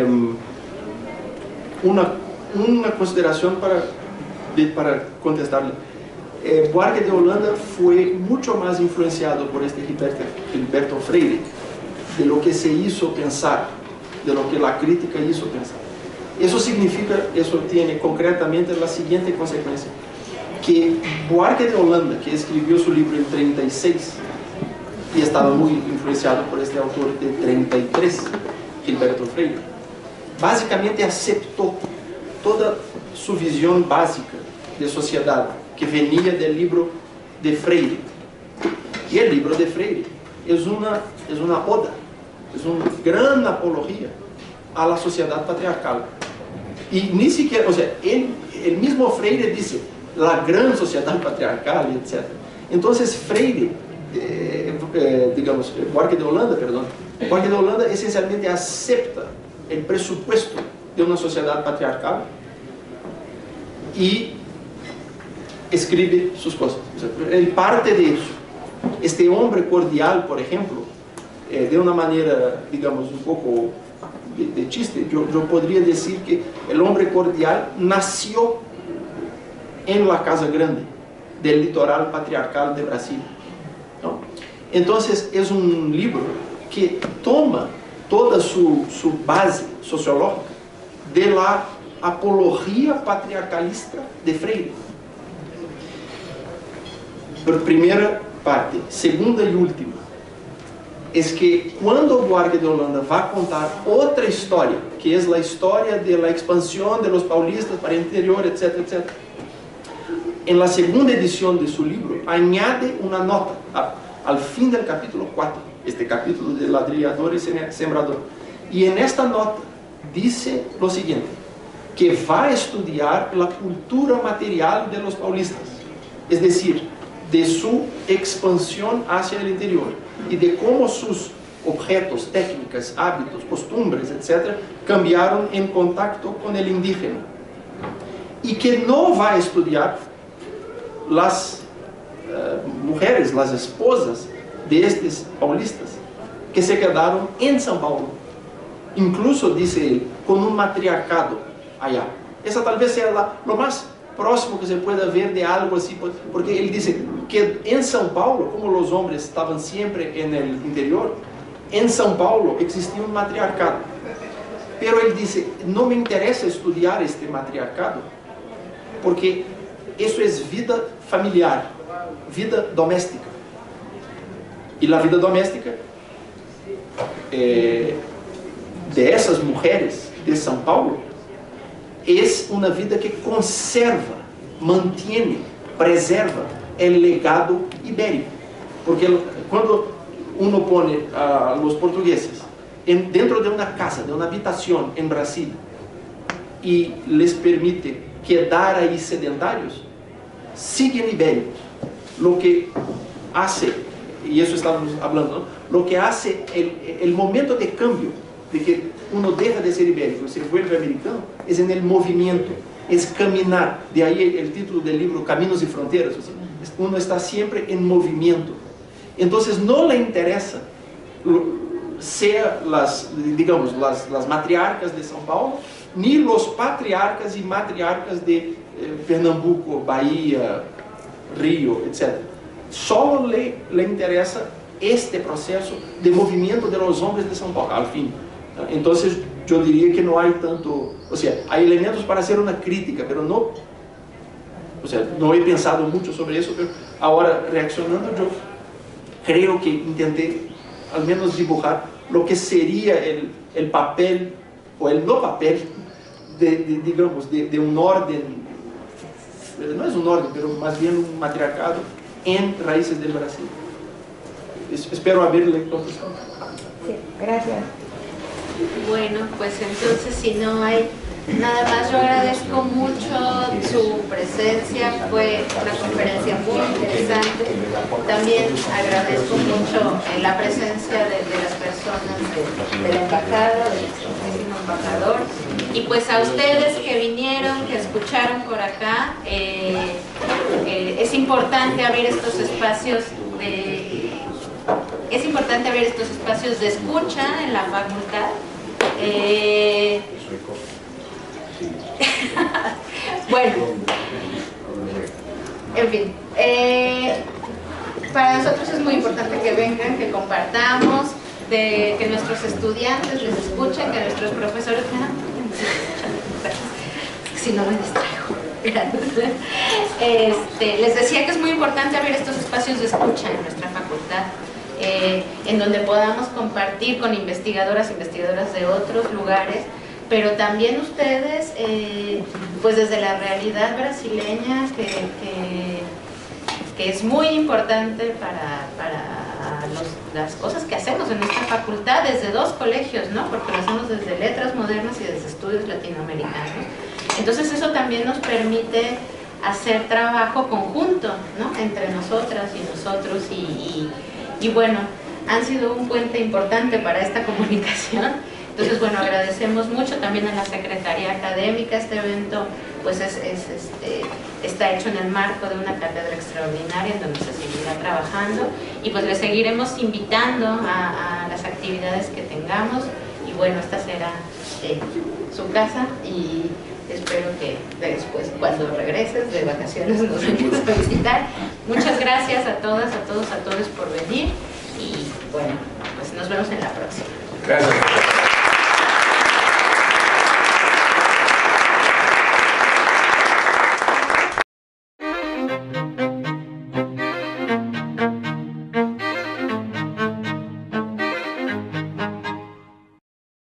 una, una consideración para, de, para contestarle. Eh, Buarque de Holanda fue mucho más influenciado por este Gilberto, Gilberto Freire de lo que se hizo pensar, de lo que la crítica hizo pensar. Eso significa, eso tiene concretamente la siguiente consecuencia, que Buarque de Holanda, que escribió su libro en treinta y seis, y estaba muy influenciado por este autor de treinta y tres, Gilberto Freire, básicamente aceptó toda su visión básica de sociedad que venía del libro de Freire. Y el libro de Freire es una, es una oda, es una gran apología a la sociedad patriarcal. Y ni siquiera, o sea, él, el mismo Freire dice la gran sociedad patriarcal, etcétera. Entonces Freire, eh, eh, digamos, Buarque de Holanda, perdón, Buarque de Holanda esencialmente acepta el presupuesto de una sociedad patriarcal y escribe sus cosas. O sea, él parte de eso. Este hombre cordial, por ejemplo, eh, de una manera, digamos, un poco de, de chiste, yo, yo podría decir que el hombre cordial nació en la Casa Grande del litoral patriarcal de Brasil, ¿no? Entonces es un libro que toma toda su, su base sociológica de la apología patriarcalista de Freire. Por primera parte. Segunda y última, es que cuando Buarque de Holanda va a contar otra historia, que es la historia de la expansión de los paulistas para el interior, etcétera, etcétera, en la segunda edición de su libro añade una nota a, al fin del capítulo cuatro, este capítulo de ladrillador y sembrador, y en esta nota dice lo siguiente, que va a estudiar la cultura material de los paulistas, es decir, de su expansión hacia el interior y de cómo sus objetos, técnicas, hábitos, costumbres, etcétera, cambiaron en contacto con el indígena. Y que no va a estudiar las uh, mujeres, las esposas de estos paulistas, que se quedaron en São Paulo. Incluso, dice él, con un matriarcado allá. Esa tal vez sea la, lo más próximo que se pueda ver de algo así, porque él dice que en São Paulo, como los hombres estaban siempre en el interior, en São Paulo existía un matriarcado. Pero él dice, no me interesa estudiar este matriarcado, porque eso es vida familiar, vida doméstica. Y la vida doméstica eh, de esas mujeres de São Paulo es una vida que conserva, mantiene, preserva el legado ibérico. Porque cuando uno pone a los portugueses en, dentro de una casa, de una habitación en Brasil, y les permite quedar ahí sedentarios, siguen ibéricos. Lo que hace, y eso estamos hablando, ¿no? Lo que hace el, el momento de cambio, de que uno deja de ser ibérico y se vuelve americano, es en el movimiento, es caminar. De ahí el, el título del libro, Caminos y Fronteras. O sea, uno está siempre en movimiento. Entonces no le interesa sea las, digamos, las, las matriarcas de São Paulo, ni los patriarcas y matriarcas de eh, Pernambuco, Bahía, Río, etcétera. Solo le, le interesa este proceso de movimiento de los hombres de São Paulo, al fin. Entonces yo diría que no hay tanto, o sea, hay elementos para hacer una crítica, pero no, o sea, no he pensado mucho sobre eso, pero ahora reaccionando yo creo que intenté al menos dibujar lo que sería el, el papel, o el no papel, de, de, digamos, de, de un orden, no es un orden, pero más bien un matriarcado en Raíces del Brasil. Es, espero haberle contestado. Sí, gracias. Bueno, pues entonces si no hay nada más, yo agradezco mucho su presencia, fue una conferencia muy interesante. También agradezco mucho la presencia de, de las personas de, de la embajada, del excelentísimo embajador, y pues a ustedes que vinieron, que escucharon por acá. Eh, eh, es importante abrir estos espacios de es importante abrir estos espacios de escucha en la facultad. Eh, bueno, en fin, eh, para nosotros es muy importante que vengan, que compartamos, de, que nuestros estudiantes les escuchen, que nuestros profesores vean. Si no me distraigo. Este, les decía que es muy importante abrir estos espacios de escucha en nuestra facultad. Eh, en donde podamos compartir con investigadoras, investigadoras de otros lugares, pero también ustedes, eh, pues desde la realidad brasileña, que, que, que es muy importante para, para los, las cosas que hacemos en nuestra facultad, desde dos colegios, ¿no? Porque lo hacemos desde Letras Modernas y desde Estudios Latinoamericanos. Entonces eso también nos permite hacer trabajo conjunto, ¿no? Entre nosotras y nosotros y, y Y bueno, han sido un puente importante para esta comunicación. Entonces, bueno, agradecemos mucho también a la Secretaría Académica. Este evento pues es, es, este, está hecho en el marco de una cátedra extraordinaria en donde se seguirá trabajando. Y pues le seguiremos invitando a, a las actividades que tengamos. Y bueno, esta será eh, su casa y espero que después, cuando regreses de vacaciones, nos vengas a visitar. Muchas gracias a todas, a todos, a todos por venir y bueno, pues nos vemos en la próxima. Gracias.